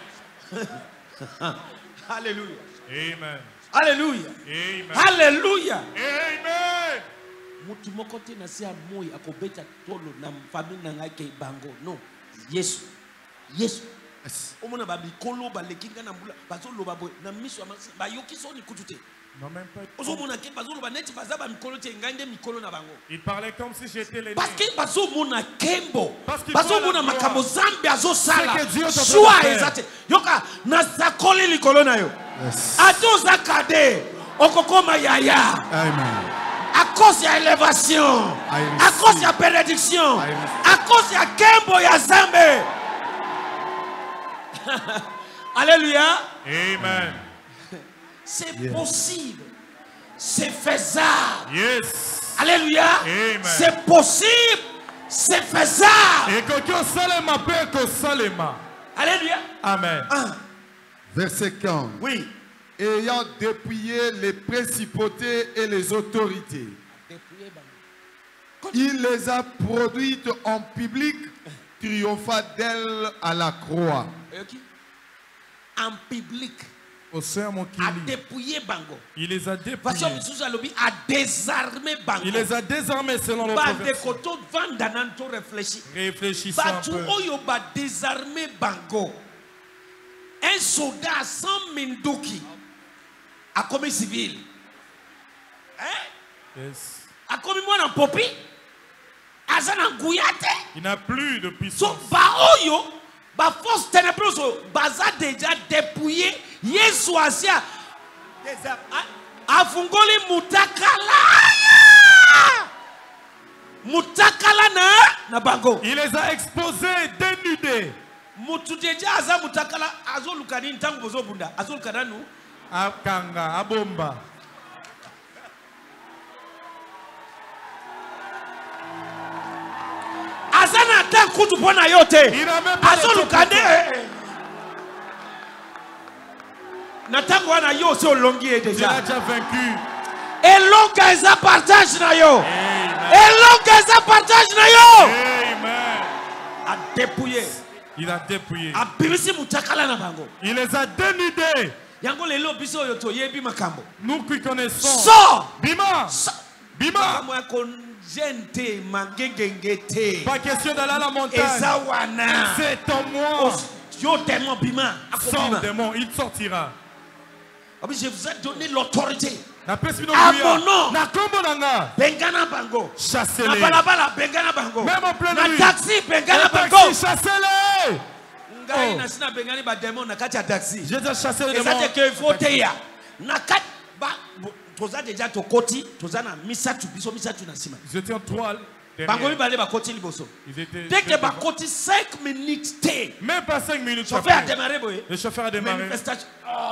Alléluia. Amen. Alléluia. Amen. Alléluia. Amen. Mutu moko te na se moyi akobeta tolo na famille na ngai ke bango. Non. Yesu. Yesu. Omona ba bikolo ba lekinga na mbula bazo loba boy na miso ba yoki soni kutute. Non même pas. Ozomona ke bazo loba neti baza ba mikolo te ngande mikolo na bango. Il parlait comme si j'étais l'aîné. Parce que bazo mona kembo. Parce bazo mona makambo zambe azo sala. C'est que Dieu t'entend Choix faire. exact. Yoka na sakoli likolo na yo. Ato zakade okokoma yaya. Amen. À cause de l'élévation, à cause de la bénédiction, à cause de la kembo ya zambe. Alléluia. Amen. C'est yes. possible. C'est faisable. Yes. Alléluia. C'est possible. C'est faisable. Et que salema pe que salema. Alléluia. Amen. Ah. Verset quinze. Oui. Ayant dépouillé les principautés et les autorités, il les a produites en public, triompha d'elles à la croix. En public. Au sein mon a dépouillé bango. Il les a dépouillés. A désarmé bango. Il les a désarmés selon le prophète. Réfléchissons un peu. Oyo ba désarmé bango. Un soldat sans minduki a commis civil. Hein? Yes. A commis moi en popi. Azana gouyate. Il n'a plus de puissance. So ba oyo ba force ténébreuse baza déjà dépouillé. Yesu asia afungoli mutakala. Mutakala na na bango. Il les a exposés, dénudés. Mutu deja aza mutakala azolukani ntango bozobunda azolukana nu akanga abomba. Azana ta kutu pona yote azolukane na tango wana yo se olongi Il a deja déjà vaincu. elonga eza partage na yo elonga eza partage na yo Amen. a dépouillé. Il a dépouillé. Il les a dénudés. Nous qui connaissons. Sors. Bima. Bima. Pas question d'aller à la montagne. C'est en moi. Sors démon, il sortira. Je vous ai donné l'autorité. À mon nom. Bengana bango. Chassez-les. Même en plein nuit. Taxi, Bengana bango. Chassez-les. J'ai déjà chassé les démons. C'est que faut te ya. Nakat ba toza déjà to koti, toza na misatu biso misatu na sima. J'étais en trois Bango balé ba koti liboso. Dès que ba koti cinq minutes té. Même pas cinq minutes. Le chauffeur a démarré boy. Le chauffeur a démarré. Manifestation.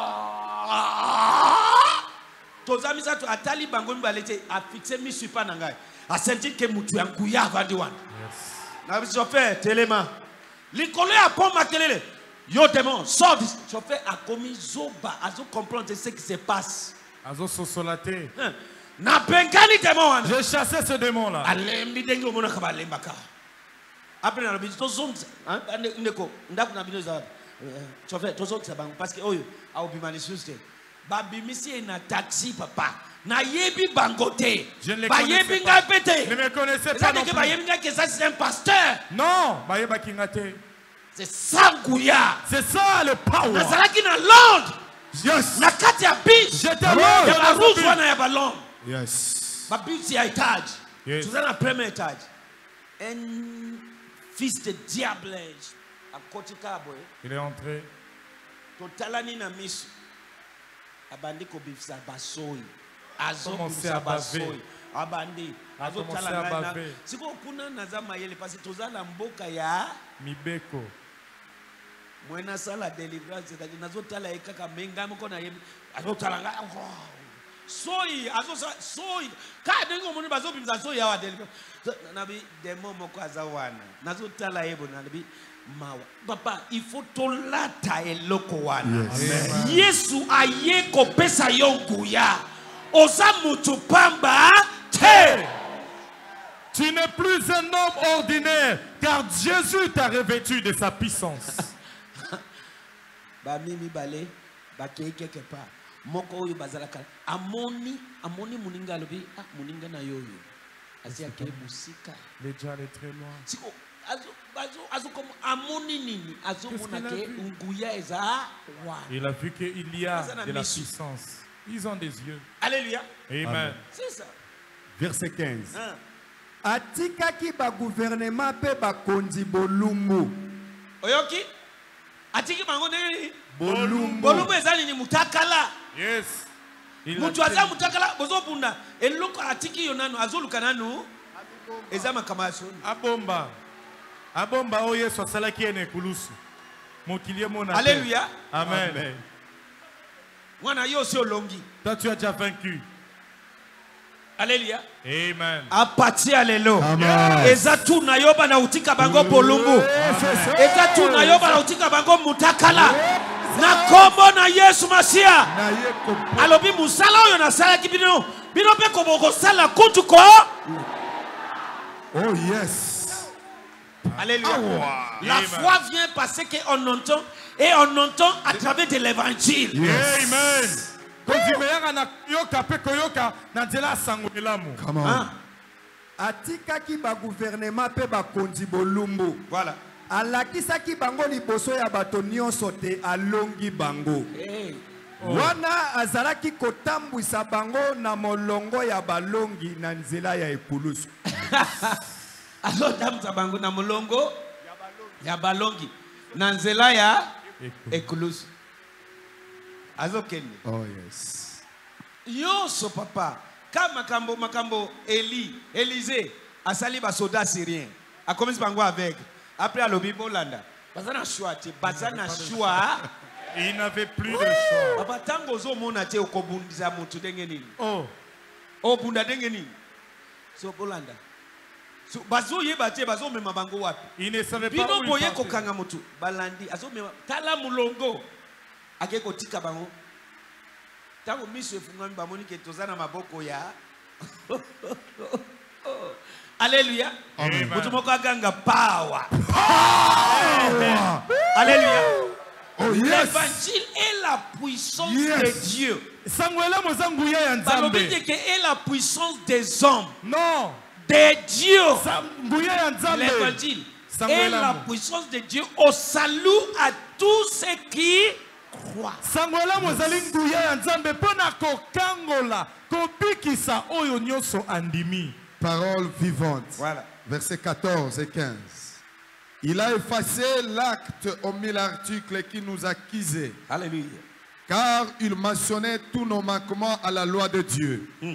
Tozami ça atali bango balé té a fixé mi supa nangai. A senti que mutu yankuya avandi wan. Na chauffeur téléma. Likolo ya pont makelele. Yo démon, sors. Chauffeur a commis zoba, a zo comprendre ce qui se passe. Azo sosolaté. Na benkani démon. Je chassais ce démon là. Alembi dengo mona kaba lembaka. Après na biso to zonza, hein, ndeko, ndaku na bino za. Chauffeur to zonza bango parce que oyo a obimani suste. Ba bimisi na taxi papa. Na yebi bangote. Je ne les ba connaissais yebi pas. ngapete. Ne me connaissais pas non plus. Ba yebi ngake ça c'est un pasteur. Non, ba yeba kingate. C'est Sangouya. C'est ça le power. Na salaki na Londres. Yes. Na kati ya beach. J'étais à Londres. Ya ba rouge wana ya ba Londres. Yes. Ba beach ya étage. Yes. Tu na premier étage. Un fils de diable à côté cabo. Il est entré. Totalani na misu. Abandi ko bifsa basoi. Azo Commencé à bifsa basoi. baver. Abandi. Azo Commencé à talanga. baver. Siko kuna naza mayele parce que tozala mboka ya Mibeko. Mwena sala deliverance c'est-à-dire nazo tala ekaka menga mko na yebi. Azo talanga. Soyi azo soyi ka dengo moni bazo bimza soyi ya deliverance. Nabi demo moko azawana. Nazo tala yebo nabi mawa. Papa, il faut tolata eloko wana. Yesu aye ko pesa yonguya. Oza mutu pamba te. Tu n'es plus un homme ordinaire, car Jésus t'a revêtu de sa puissance. Ba mimi bale ba kei quelque part. Moko oyo bazalaka. Amoni amoni muninga lobi ah muninga na yoyo. Azia kei musika. Le diable est très loin. Siko azo azo azo comme amoni nini azo monake nguya eza wa. Il a vu qu'il y a de la puissance. Ils ont des yeux. Alléluia. Amen. C'est ça. Verset quinze. Hein? Atikaki ba gouvernement pe ba kondi bolumbu. Oyoki? Atiki bango nini? Bolumbu. Bolumbu ezali ni mutakala. Yes. Il Mutu aza mutakala bozo bunda. Eloko atiki yonano azoluka nanu. Ezama kamasoni. Abomba. Abomba o Yesu asalaki ene kulusu. Mokilie mona. Alléluia. Amen. Amen. Mwana yo si olongi. Toi tu as déjà vaincu. Alléluia. Amen. Apati alelo. Amen. Eza tu na yoba na utika bango bolumbu. Eza tu na yoba na utika bango mutakala. Na kombo na Yesu Masia. Alobi musala oyo na sala ki bino. Bino pe ko boko sala kutu ko. Oh yes. Alléluia. Ah, La Amen. foi vient parce qu'on entend et on entend à travers de l'évangile. Yes. Amen. Konzimeyanga na yoka pe koyoka na nzela sango elamu. Come on. Hein? Atikaki ba gouvernement pe ba kondi bolumbu. Voilà. Alakisaki bango liboso ya bato nyonso te alongi bango. Hey. Wana azalaki kotambwisa bango na molongo ya balongi na nzela ya ekulusu. Azotamza bango na molongo ya balongi na nzela ya ekulusu. Azokende. Oh yes. Yoso papa. Kama makambo makambo Eli, Élisée, asali ba soda syrien. A commencé bango avec. Après à l'obi Bolanda. Bazana choix te, bazana choix. Il n'avait plus de choix. Papa tango zo mona te okobundiza mutu denge nini. Oh. O bunda denge nini. So Bolanda. So bazo yeba te bazo mema bango wapi. Il ne savait pas Bino où il boye partait. ko kanga mutu. Balandi azo mema tala mulongo. Ake ko tika bango. Tango miso efungami bamoni ke tozana maboko ya. Alléluia. Amen. Mutu moko aganga power. Alléluia. Oh yes. L'évangile est la puissance Yes. de Dieu. Sanguela mozanguya ya Balobi nzambe. que est la puissance des hommes, Non. de Dieu. Sanguya ya nzambe. L'évangile Sango est elamu. la puissance de Dieu au salut à tous ceux qui croient. Sanguela mozali nguya ya nzambe pona kokangola kobikisa oyo nyonso andimi. Parole vivante. Voilà. Versets quatorze et quinze. Il a effacé l'acte aux mille articles qui nous accusaient, Alléluia. car il mentionnait tous nos manquements à la loi de Dieu. Mm.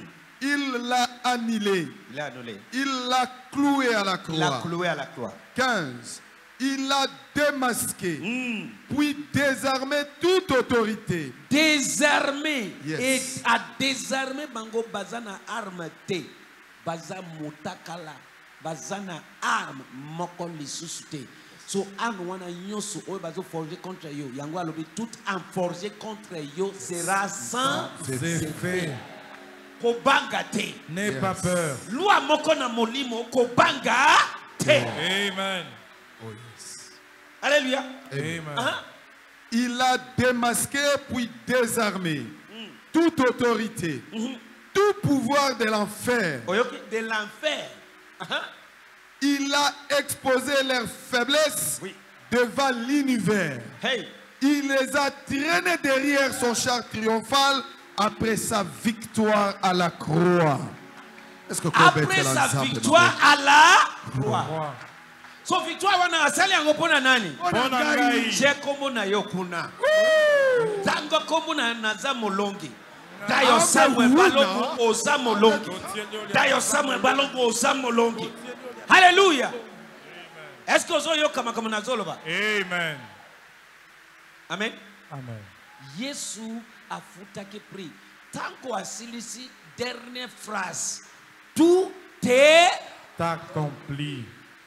Il l'a annulé. Il l'a annulé. Il l'a cloué à la croix. Il l'a cloué à la croix. quinze. Il l'a démasqué. Mm. Puis désarmé toute autorité. Désarmé. Yes. Et à désarmer bango bazana arme te. Baza mutakala. Bazana arme moko lisusu te. So arme wana nyonso oyo bazo forger contre yo. Yango alobi toute arme forgée contre yo sera sans effet. Kobanga te. N'aie yes. pas peur. Loi moko na molimo kobanga te. Amen. Oh yes. Alléluia. Amen. Hein? Il a démasqué puis désarmé mm. toute autorité, mm-hmm. tout pouvoir de l'enfer. De l'enfer. Uh-huh. Il a exposé leurs faiblesses oui. devant l'univers. Hey. Il les a traînés derrière son char triomphal après sa victoire à la croix. Est-ce que après sa victoire à la croix. So victoire wana asali yango pona nani? Pona ngai. Je komo na yo kuna. Tango komo na naza molongi. Dayo Samuel balongo oza molongi. Dayo Samuel balongo oza molongi. Hallelujah. Est-ce que ozo yo kama kama nazoloba? Amen. Amen. Amen. Yesu afutaki pri. Tango asilisi dernière phrase. Tout est accompli.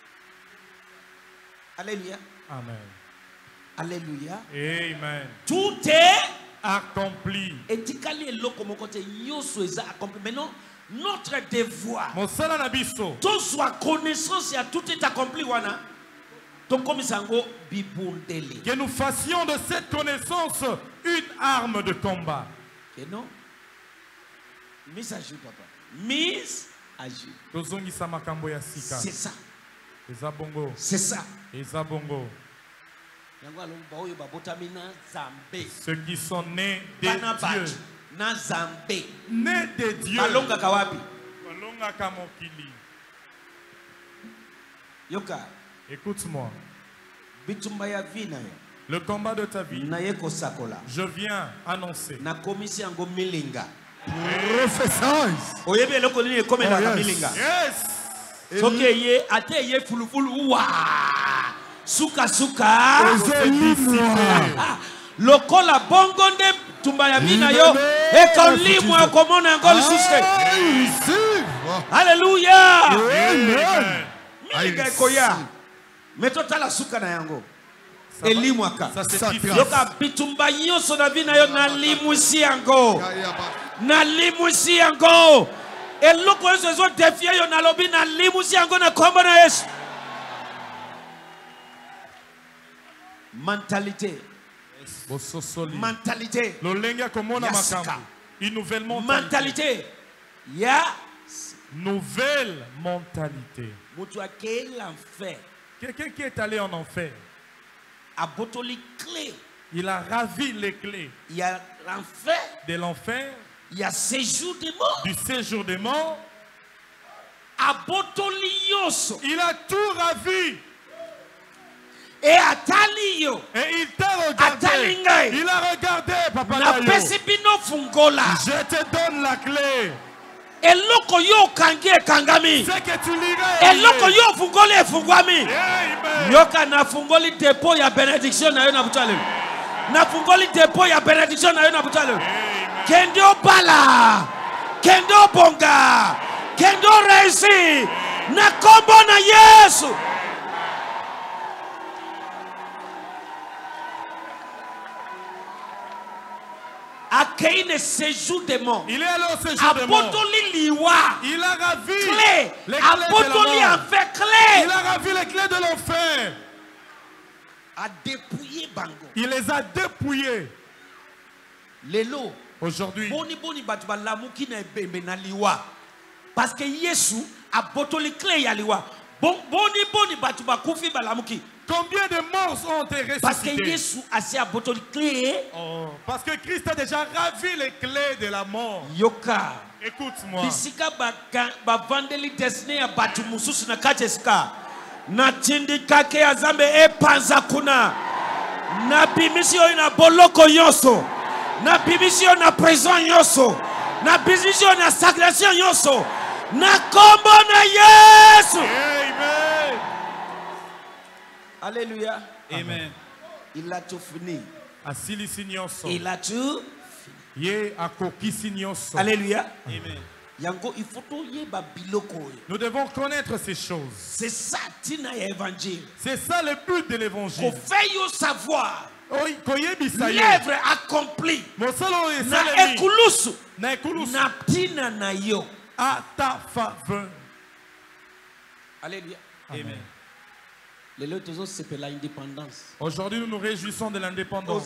Alléluia. Amen. Alléluia. Amen. Tout est accompli. Et tikali eloko mokote yoso eza accompli. Maintenant, notre devoir. Mosala na biso. To soit connaissance ya tout est accompli wana. To komisango bibundeli. Que nous fassions de cette connaissance une arme de combat. Et non. Mise à jour papa. Mise à jour. Tozongisa makambo ya sika. C'est ça. Eza bongo. C'est ça. Eza bongo. Ceux qui sont nés de Dieu. Na Zambé. Nés de Dieu. Balonga kawapi. Balonga kamokili. Yoka. Écoute-moi. Bitumba ya vina yo. Le combat de ta vie. Na yeko sakola. Je viens annoncer. Na komisi yango milinga. Prophétise. Oyebe loko nini komela ka milinga. Yes. Soke ye ate ye fulufulu wa. Suka suka. Lokola bongo nde tumba ya vina yo. Eka limwa komona ngoli suske. Alléluia. Amen. Milinga koya. Metota la suka na yango. Elimwaka. Ça c'est différent. Yoka bitumba nyonso na vina yo na limusi yango. Na limusi yango. Eloko yeso ezo defie yo na lobi na limusi yango na kombo na Yesu. Mentalité. Mentalité. Lolenga komona makambo. Une nouvelle mentalité. Mentalité. Ya nouvelle mentalité. Mutu akei l'enfer. Quelqu'un qui est allé en enfer. A botoli clé. Il a ravi les clés. Il y a l'enfer. De l'enfer. Il y a séjour des morts. Du séjour des morts. A botoli yoso. Il a tout ravi. Et atali yo. Et il t'a regardé. Atalingai. Il a regardé, papa. Na pesipino fungola. Je te donne la clé. Eloko yo kangi kangami. C'est que tu lirais. Eloko yo fungoli fungwami. Amen. Yoka na fungoli dépôt ya bénédiction na yo na butale. Na fungoli dépôt ya bénédiction na yo na butale. Kendo bala. Kendo bonga. Kendo réussi. Na kombo na Yesu. Akei séjour des morts. Il est allé au séjour des morts. Il a ravi clé. les clés de la mort. Clé. Il a ravi les clés de l'enfer. A dépouillé bango. Il les a dépouillés. Lelo. Aujourd'hui. Boni boni batu ba lamuki na ebembe na liwa. Parce que Yesu a botoli clé ya liwa. Bon boni boni batu ba kufi ba lamuki. Combien de morts ont été ressuscités? Parce que Jésus a ses botoli clé. Oh, parce que Christ a déjà ravi les clés de la mort. Yoka. Écoute-moi. Bisika ba ba vandeli desne ya batu mususu na kacheska. Na tindika ke azambe e panza kuna. Na bimisio na boloko yoso. Na bimisio na prison yoso. na bénédiction na stagnation nyonso na kombo na Yesu. Amen. Alléluia. Amen. Il a tout fini. Asilisi nyonso. Il a tout fini. Ye akokisi nyonso. Alléluia. Amen. Yango il faut to yeba biloko. Nous devons connaître ces choses. C'est ça tina évangile. C'est ça le but de l'évangile. Faut faire savoir. L'œuvre accomplie na ekulusu na ekulusu na tina na yo à ta faveur. Alléluia. Amen. Aujourd'hui nous nous réjouissons de l'indépendance.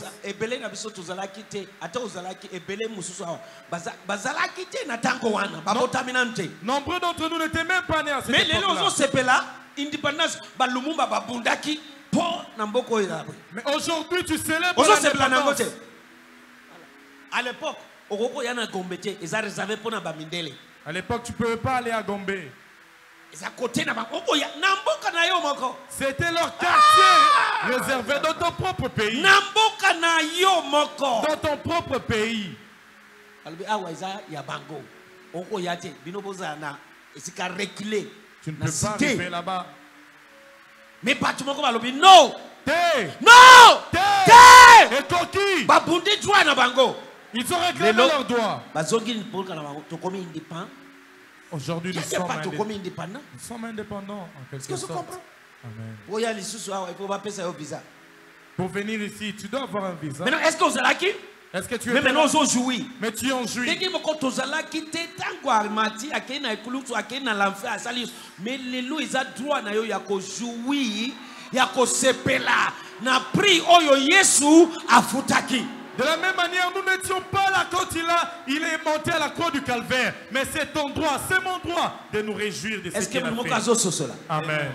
Nombreux d'entre nous n'étaient même pas nés à cette époque-là. Mais aujourd'hui tu célèbres l'indépendance. À l'époque, à l'époque tu ne pouvais pas aller à Gombe. C'était leur quartier ah! réservé dans ton propre pays. Dans ton propre pays. Tu ne peux pas arriver là-bas. Mais pas tout le monde va non. Non. Et coquille. Ils ont réclamé leurs droits. Aujourd'hui, nous sommes indépendants. Nous sommes indépendants en quelque sorte. Amen. Pour venir ici, tu dois avoir un visa. Maintenant, est-ce que vous allez qui? Est-ce que tu es mais maintenant, ils ont joui. Mais tu en jouis. Mais les lois, ils ont droit à jouir, à sepela, na pri oyo Yesu afutaki. De la même manière, nous n'étions pas là quand il, a, il est monté à la croix du calvaire. Mais c'est ton droit, c'est mon droit de nous réjouir de ce qu'il a fait. Amen.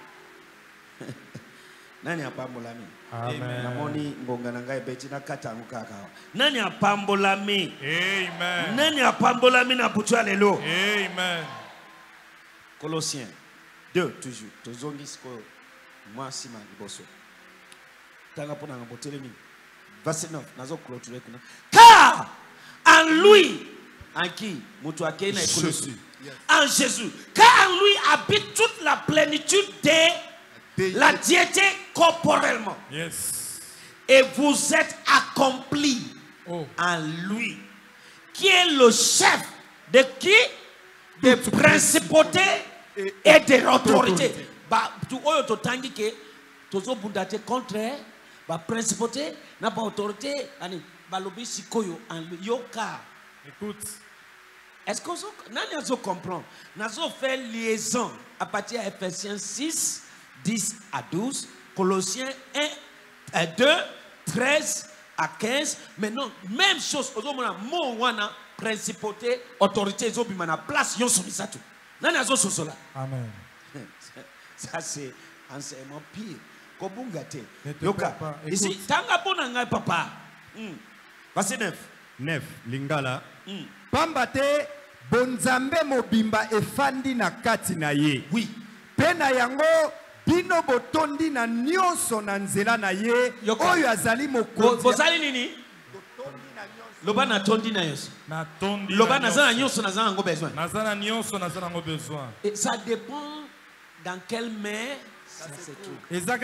Nani apambolami? Amen. Namoni ngonga nangai beti na kata ngukaka. Nani apambolami? Amen. Nani apambolami na butwa lelo? Amen. Colossiens deux toujours. Tozongi siko moi sima liboso. Tanga pona ngabotelemi. Verset neuf, nazo clôturer kuna. Car en lui, en qui? Mutu akena ekolosi. En Jésus. Car en lui habite toute la plénitude de la diété corporellement. Yes. Et vous êtes accomplis oh. en lui, qui est le chef de qui? Des principautés et, et de l'autorité. Bah, tu oyo totangi ke tozo bundate contraire. La principauté, n'a pas autorité, en yoka. Écoute. Est-ce que nous comprenons? Nous avons fait liaison à partir d'Ephésiens six, dix à douze, Colossiens un, deux, treize à quinze. Maintenant, même chose, nous avons principauté, autorité, nous avons place, nous avons tout. Amen. Ça, c'est enseignement pire. Yoka. Ici, tanga pona ngai papa. Verset neuf. neuf. Lingala. Pambate bonzambe mobimba efandi na kati na ye. Oui. Pena yango bino botondi na nyonso na nzela na ye. Oyo azali mokonzi. Bozali nini? Loba na tondi na yesu. Na tondi. Loba na zana nyonso na zana ngo besoin. Na zana nyonso na zana ngo besoin. Et ça dépend dans quelle main. Ça, et ça,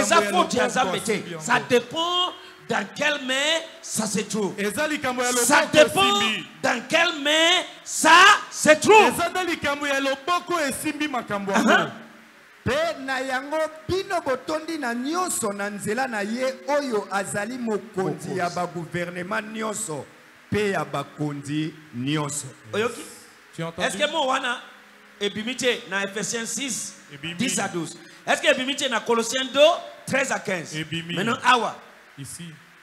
ça dépend dans quelle main ça se trouve. Ça dépend dans quelle main ça se trouve. Pe na yango bino botondi na nyonso na nzela na ye oyo azali mokonzi ya ba gouvernement nyonso pe ya ba kondi nyonso. Oyoki? Est-ce que mo wana ebimite na Ephésiens six, dix à douze? Est-ce que Ebimite na Colossiens deux, treize à quinze? Ebimi. Maintenant, awa. Ici.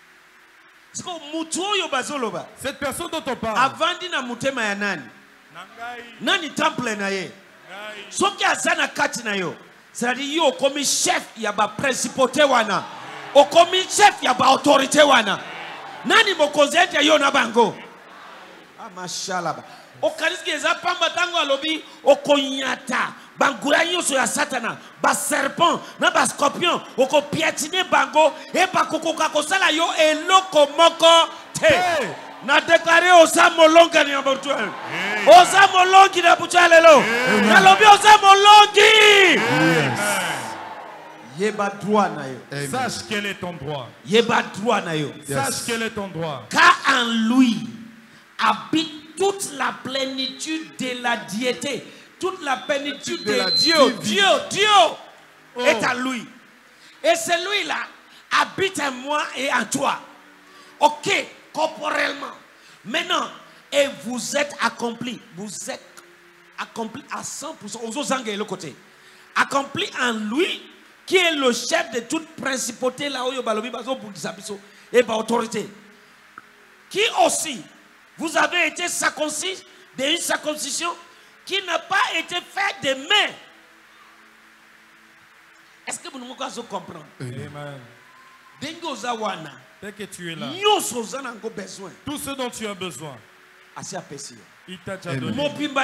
Cette personne dont on parle. Avandi na mutema ya nani? Nani temple na ye? Soki azana kati na yo. C'est-à-dire yo komi chef ya ba principauté wana. O komi chef ya ba autorité wana. Nani mokonzete yo na bango? Ah mashallah. O kariski eza pamba tango alobi o konyata. Bangula nyonso ya satana, ba serpent, na ba scorpion, oko piétiner bango, et ba kokoka kosala yo eloko moko te. Na déclaré osa molonga ni abortuel. Osa molongi na buchalelo. Na lobi osa molongi. Yeba droit na yo. Sache quel est ton droit. Yeba droit na yo. Sache quel est ton droit. Car en lui habite toute la plénitude de la diété, toute la plénitude de, de Dieu. Dieu, Dieu oh. est en lui. Et celui-là habite en moi et en toi. Ok, corporellement. Maintenant, et vous êtes accomplis. Vous êtes accomplis à cent pour cent. Aux côté. Accompli en lui, qui est le chef de toute principauté là où et par autorité. Qui aussi, vous avez été circoncis d'une circoncision qui n'a pas été faite de main. Est-ce que vous nous comprenez? Amen. Dès que tu es là, tout ce dont tu as besoin, il t'a déjà donné.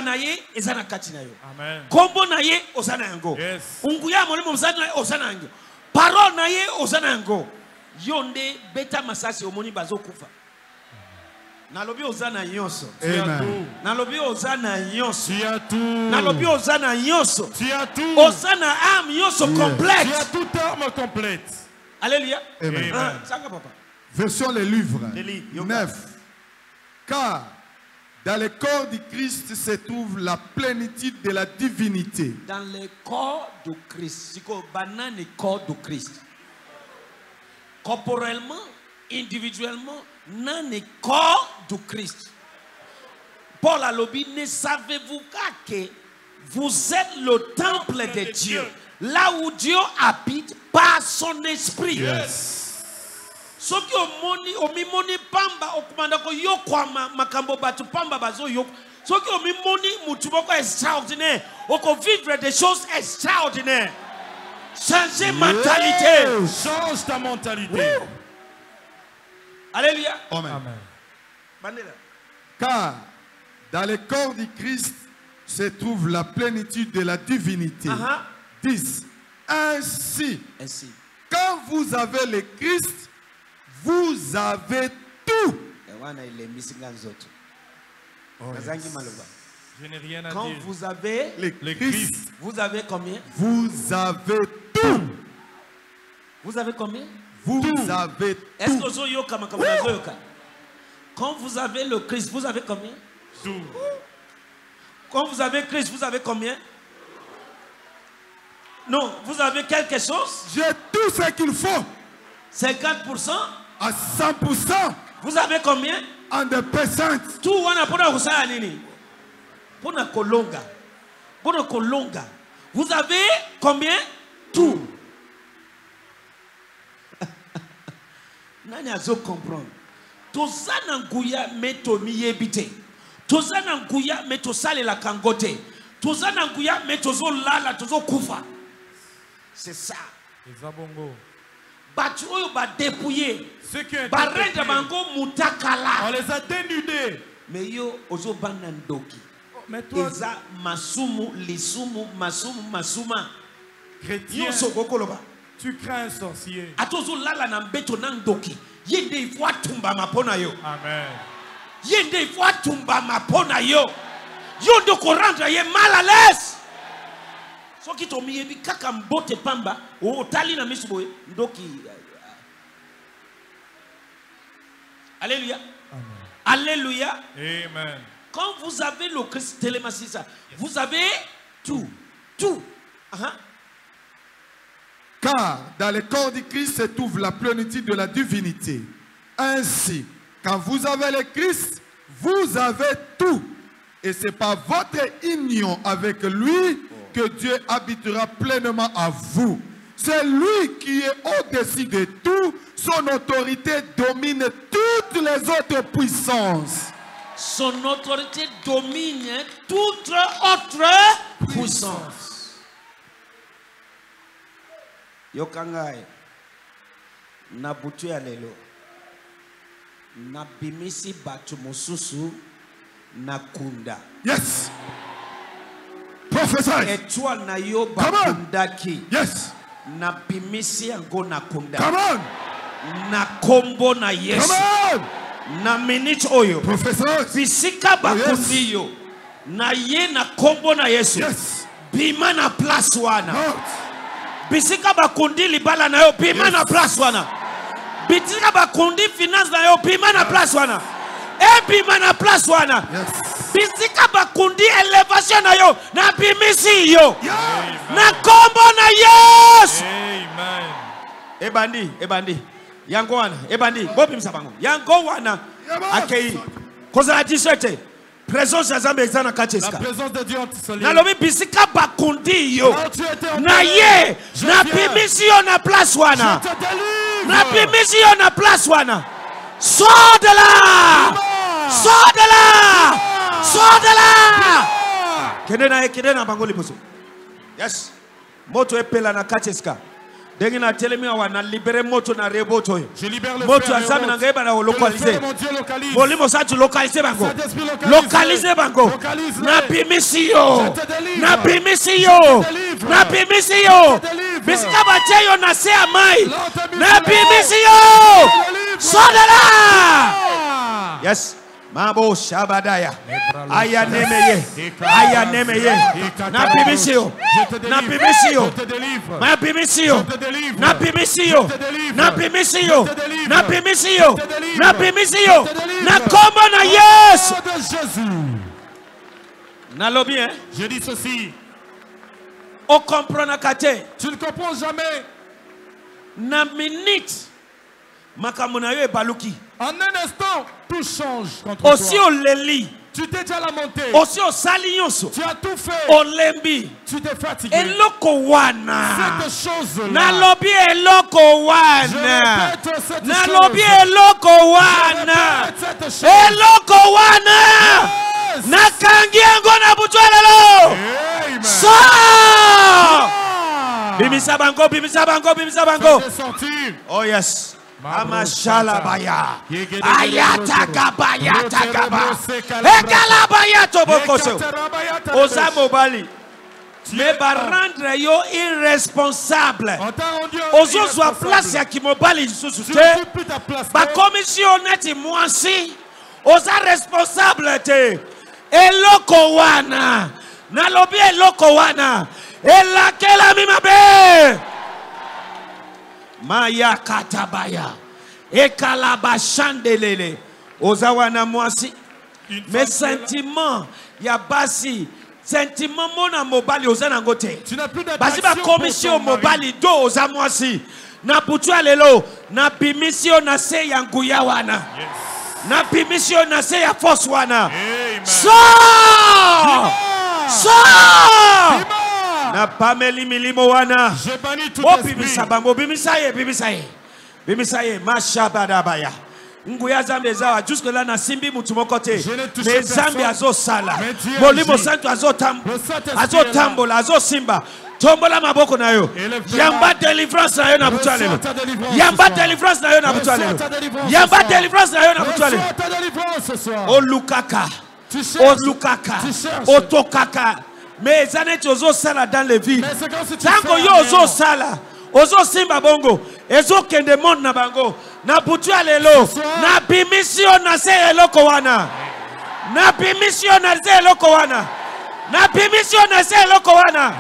Amen. Kombo naye osana yango. Yes. Unguya molimo mzana osana yango. Parole naye osana yango. Yonde beta masasi omoni bazokufa. Nalobi osana nyonso. Amen. Nalobi osana nyonso. Tu as tout. Nalobi osana nyonso. Tu as tout. Osana âme nyonso complète. Tu as toute arme complète. Alléluia. Amen. Ah, sanga papa. Version les livres. Les livres. neuf. Car dans le corps du Christ se trouve la plénitude de la divinité. Dans le corps de Christ. C'est quoi? Banane le corps de Christ. Corporellement, individuellement, dans le corps de Christ. Paul a lobby, ne savez-vous pas que vous êtes le temple de Dieu, là où Dieu habite par son esprit. Yes. Soki omoni omimoni pamba okumanda ko yokwama makambo batu pamba bazo yok. Soki omimoni mutu moko extraordinaire, oko vivre des choses extraordinaires. Changer mentalité. Change ta mentalité. Woo. Alléluia. Amen. Amen. Car dans le corps du Christ se trouve la plénitude de la divinité. Uh-huh. dix. Ainsi, Ainsi, quand vous avez le Christ, vous avez tout. Oh, yes. Je n'ai rien à quand dire. vous avez Le Le Christ, Christ. vous avez combien? vous avez tout. Vous avez combien? Vous Tout. avez Est-ce tout. que vous avez yoka, makamu na yoka? Quand vous avez le Christ, vous avez combien? Tout. Quand vous avez Christ, vous avez combien? Non, vous avez quelque chose? J'ai tout ce qu'il faut. cinquante pour cent? À cent pour cent. Vous avez combien? En de percent. Tout wana pona kusaya nini? Pona kolonga. Pona kolonga. Vous avez combien? Tout. Nani azo comprendre? Tozana nguya meto miyebite. Tozana nguya meto sale la kangote. Tozana nguya meto zo lala tozo kufa. C'est ça. Batu oyo ba dépouillé. Ceux qui ont été Ba renda dépouillés, bango mutakala. on les a dénudés. Mais yo ozo bana ndoki. Mais toi, Eza masumu lisumu masumu masuma. chrétien, Yo so kokoloba. tu crains un sorcier. Atozo lala na mbeto na ndoki. Yende ifo atumba mapona yo. Amen. Yende ifo atumba mapona yo. Yo ndoko rendre ye mal à l'aise. Soki to miyebi kaka mbote pamba o tali na misuboye ndoki. Alléluia. Amen. Alléluia. Amen. Quand vous avez le Christ, télémassisa, vous avez tout. Tout. Uh-huh. Car dans le corps du Christ se trouve la plénitude de la divinité. Ainsi, quand vous avez le Christ, vous avez tout. Et c'est par votre union avec lui que Dieu habitera pleinement à vous. C'est lui qui est au-dessus de tout. Son autorité domine toutes les autres puissances. Son autorité domine toute autre puissance. Yokangai, na butu ya lelo, na bimisi batu mususu, na kunda. Yes. Prophesy. Étoile na yo bakundaki. Yes. Na bimisi yango na kunda. Come on. Na kombo na Yesu. Come on. Na minute oyo. Professeur. Bisika bakundi yo. Na ye na kombo na Yesu. Yes. Bima na place wana. Bisika bakundi libala na yo. Bima na place wana. Bisika bakundi finance na yo. Bima na place wana. E bima na place wana. Bisika bakundi elevation na yo. Na bimisi yo. Na kombo na Yesu. Amen. Ebandi, ebandi. Yango wana, ebandi. Bobi msabango. Yango wana. Akei. Koza la t-shirt. Présence ya Zambe ezana kacheska. La présence de Dieu antisolide. Na lobi bisika bakundi yo. Na ye, na bimisi yo na place wana. Na bimisi yo na place wana. Sors de là! Sors de là! Sors de là! Kende na kende na bango liposo. Yes. Moto epela na kacheska. Dengi na telemi wana libere moto na reboto yo. Je libère le moto ya Zambe na ngeba na localiser. Molimo sa tu localiser bango. Localiser bango. Na bimisi yo. Na bimisi yo. Na bimisi yo. Bisika bache yo na se amai. Na bimisi yo. Sors de là! Yes. Mabo Shabadaya. Aya nemeye. Aya nemeye. Na bimisio. Na bimisio. Na bimisio. Na bimisio. Na bimisio. Na bimisio. Na bimisio. Na kombo na Yesu. Na lobi hein. Je dis ceci. O comprendre kate. Tu ne comprends jamais. Na minute. Makamuna yo e baluki. En un instant, tout change contre aussi toi. au leli. Tu t'es déjà lamenté. Aussi au salionso. Tu as tout fait. Au lembi. Tu t'es fatigué. Eloko wana. Cette chose-là. Na lobi eloko wana. Je répète cette Na chose. lobi eloko wana. Je répète cette chose. Eloko wana. Yes. Na kangi yango na butwalelo. Amen. Sors. Bimisa bango, bimisa bango, bimisa bango. Fais sortir. Oh yes. Amashala baya. Ayata kabaya takaba. Ekala baya tobokoso. Osa mobali. Mais va rendre yo irresponsable. Ozo soit place ya ki mobali susu te. Ba commission neti mwansi. Osa responsable te. Eloko wana. Na lobi eloko wana. Elakela mimabe. Maya katabaya. Ekalabashandelele. Ozawana mwasi. Mes sentiments. Ya basi. Sentiment mona mobali ozana ngote. Basi ba commission mobali do oza mwasi. Na putua lelo. Na bimisio na se ya nguya wana. Na bimisio na se ya force wana. So! So! Na pameli milimo wana. Je bannis tout oh, esprit. Bimisa bango, bimisaye, bimisaye. Bimisaye, mashabadabaya. Nguya zambe zawa, jusque là na simbi mutumokote. Mais zambe azo sala. Molimo santo azo tam. Azo tambola, azo simba. Tombola maboko na yo. Yamba délivrance na yo na butwalelo. Yamba délivrance na yo na butwalelo. Yamba délivrance na yo na butwalelo. O lukaka. O lukaka. O tokaka. Mais les années ozo sala dans les villes. Tango yo ozo sala. Ozo simba bongo. Ezo kende monde na bango. Na butua lelo. Na bimisio na se eloko wana. Na bimisio na se eloko wana. Na bimisio na se eloko wana.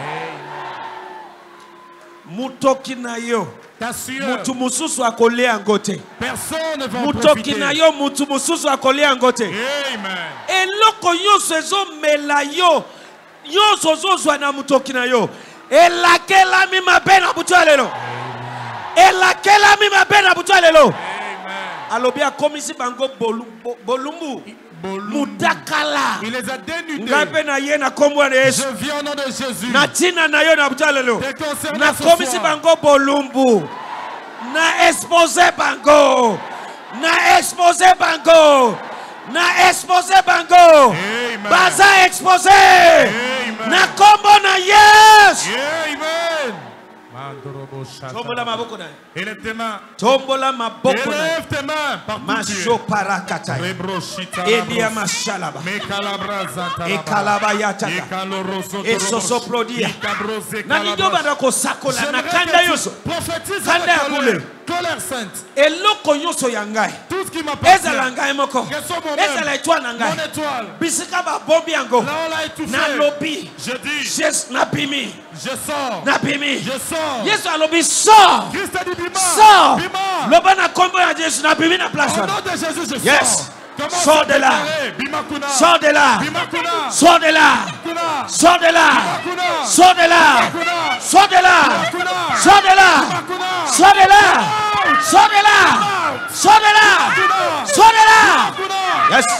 Mutoki na yo. Mutu mususu akolea ngote. Personne ne va Mutoki na yo mutu mususu akolea ngote. Amen. Eloko yo sezo mela yo. Yo sozo zwana mutoki na yo. Elakela mi mabena butwalelo. Elakela mi mabena butwalelo. Alobia komisi bango bolumbu. Mutakala. Il les a dénudés. Ngape na ye na komwa de Yesu. Je viens au nom de Jésus. Na tina na yo na butwalelo. Na ce komisi soir. bango bolumbu. Na expose bango. Na expose bango. Na expose bango. Amen. Baza expose. Amen. Na kombo na Yes. Amen. Tombola maboko na. Élève tes mains. Tombola maboko na. Élève tes mains. Partout tu Masho es. parakata. Elia mashalaba. Ekalaba yataka. Esoso prodia. Na nido bana ko sakola na kanda yoso. Kanda ya kule. colère sainte. Tout ce qui m'appartient. Que soit mon-même. Mon étoile. Là on l'a étouffé. Je dis. Je sors. Je sors. Yes, alobi sort. Christ a dit bima. Sort. Bima. Le bon a combo à Jésus n'a bimi na place. Au nom de Jésus, je yes. sors. Comment sors de là. Sors de là. Sors de là. Sors de là. Sors de là. Sors de là. Sors de là. Sors de là. Sors de là. Sors de là. Sors de là. Yes.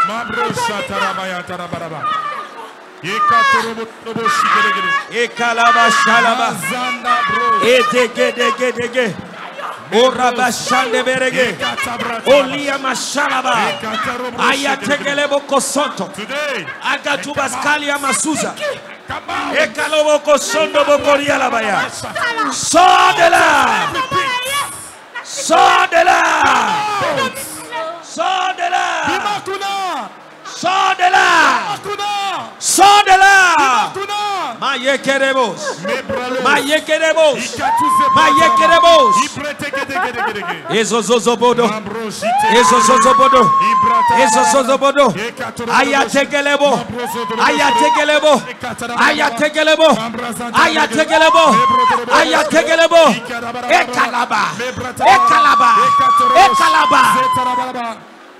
Ekalaba shalaba. Edegedegedege. Oraba shande berege. Olia mashalaba. Ayategelebo kosonto. Agatuba skalia masuza. Ekalobo kosondo bokoria labaya. Sors de là. Sors de là. Sors de là. Sors de là. Sors de là. Mayekerebos. Mayekerebos. Mayekerebos. Ezozozobodo. Ezozozobodo. Ezozozobodo. Ayategelebo. Ayategelebo. Ayategelebo. Ayategelebo. Ayategelebo. Ekalaba. Ekalaba. Ekalaba.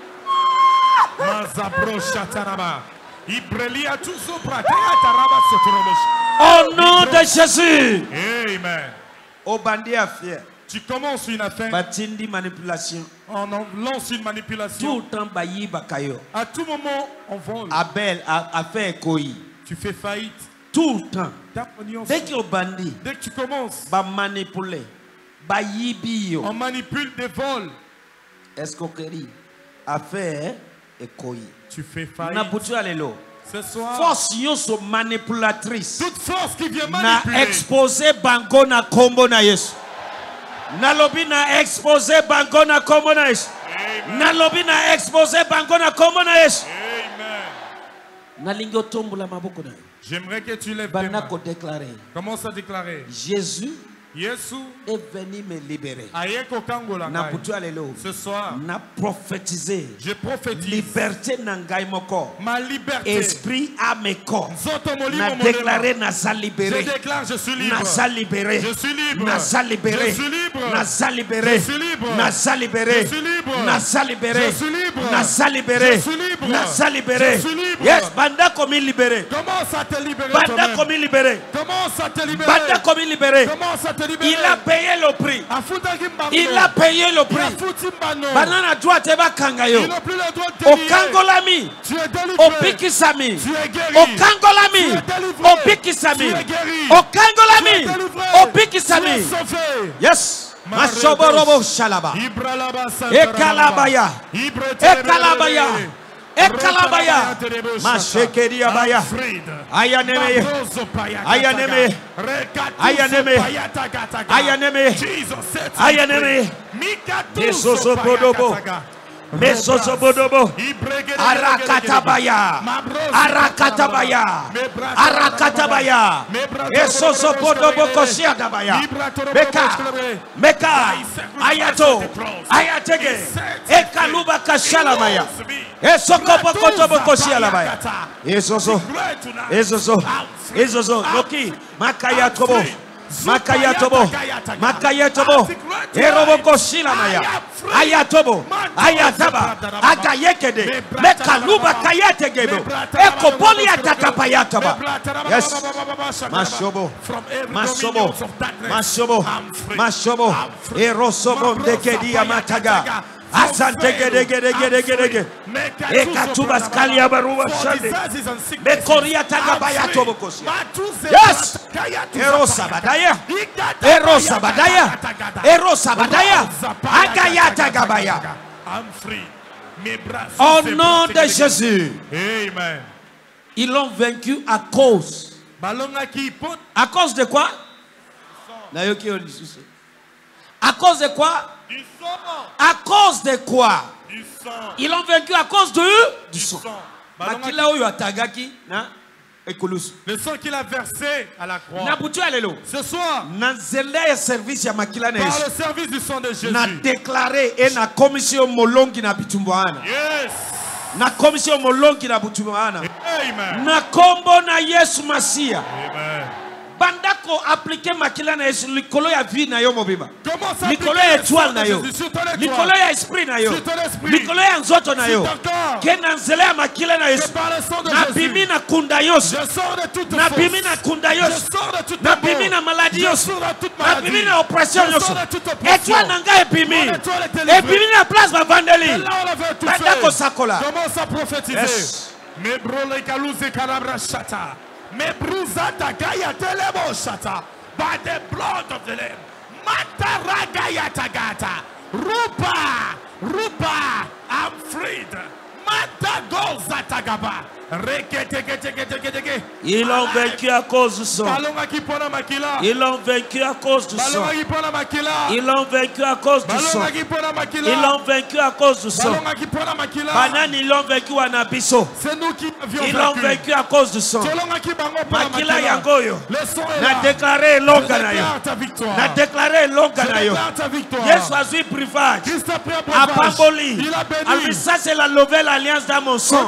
Au nom de Jésus. Amen. Au bandit à fier. Tu commences une affaire. Batindi manipulation. On lance une manipulation. Tout le temps bayi bakayo. À tout moment on vole. Abel a, a fait koi. Tu fais faillite. Tout le temps. Dès que au bandit. Dès que tu commences. Ba manipuler. Bayi bio. On manipule des vols. Escroquerie. Affaire. Tu fais faillite. Ce soir, force yoso manipulatrice. Toute force qui vient manipuler. Na exposé bango na kombo na Yesu. Na lobi na exposé bango na kombo na Yesu. Na lobi na exposé bango na kombo na Yesu. Amen. Na lingo tombola maboko na. J'aimerais que tu lèves tes mains. Déclarer. Commence à déclarer. Jésus Yesu est venu me libérer. Ce soir, n'a prophétisé. Je prophétise. Liberté nangai moko. Ma liberté. Esprit âme et corps. N'a déclaré n'a sa libéré. Je déclare je suis libre. N'a sa libéré. Je suis libre. N'a sa libéré. Je suis libre. N'a sa libéré. Je suis libre. N'a sa libéré. Je suis libre. N'a sa libéré. Je suis libre. N'a sa libéré. Je suis libre. N'a sa libéré. Je suis libre. Yes, banda comme libéré. Commence à te libérer. Banda comme libéré. Commence à te libérer. Banda comme libéré. Commence à te libérer. Il a payé le prix. Il a payé le prix. Banana droit te ba kangayo. Au Kangolami. Au Pikisami. Au Kangolami. Au Pikisami. Au Kangolami. Au Pikisami. Yes. Mashoborobo shalaba. Ekalabaya. Ekalabaya. Ekalabaya. Mashekeri abaya. Ayaneme. Ayaneme. Ayaneme. Ayaneme. Ayaneme. Mesoso bodobo. Mesoso bodobo. Arakatabaya. Arakatabaya. Arakatabaya. Mesoso bodobo kosiadabaya. Meka. Meka. Ayato. Ayatege. Ekaluba kashalamaya. Esoko kotobo kosialabaya. Esoso. Esoso. Esoso. Loki. Makaya tobo. Makaya tobo. Makaya tobo. Erobo kosilamaya. Ayatobo. Ayataba. Agayekede. Mekaluba kayategebo. Ekopoli atakapayataba. Yes. Mashobo. Mashobo. Mashobo. Mashobo. Erosobo dekedi amataga. Asante gede gede gede gede. Ekatuba skalia baruwa shande. Bekoria tagabaya tobokosi. Yes. Erosa badaya. Erosa badaya. Erosa badaya. Agaya tagabaya. I'm free. Mes bras. Au nom de Jésus. Amen. Ils l'ont vaincu à cause. À cause de quoi? À cause de quoi? Du sang. À cause de quoi? Du sang. Ils l'ont vaincu à cause de du sang. Makila oyo atagaki na Le sang qu'il a versé à la croix. Ce soir, par le service du sang de Jésus, na déclaré et na commission molongi na bitumboana. Yes. Na commission molongi na bitumboana. Amen. Na kombo na Yesu Masia. Amen. Bandako appliquer makila na Yesu likolo ya vie na yo mobima. Comment ça likolo ya étoile na yo. Likolo ya esprit na yo. Likolo ya nzoto na yo. Kena nzela ya makila na Yesu. Na bimi na kunda yosu. Na bimi na kunda yosu. Na bimi na maladie yosu. Na bimi na oppression yosu. Étoile na nga ebimi. Ebimi na place bavandeli. Bandako sakola. Commence à prophétiser. Mais brole kaluze kalabra shata. Me bruzata gaya telebo shata. By the blood of the Lamb. Mata ragaya tagata. Rupa. Rupa. I'm freed. Mata goza tagaba. Ils l'ont vaincu à cause du sang. Ils l'ont vaincu à cause du sang. Ils l'ont vaincu à cause du sang. Ils l'ont vaincu à cause du sang. Banane, ils l'ont vaincu à Nabiso. Ils l'ont vaincu à cause du sang. Makila Yangoyo. Na déclaré Longanayo. Na déclaré Longanayo. Yesu a eu privilège. À Pamboli. Alors ça c'est la nouvelle alliance dans mon sang.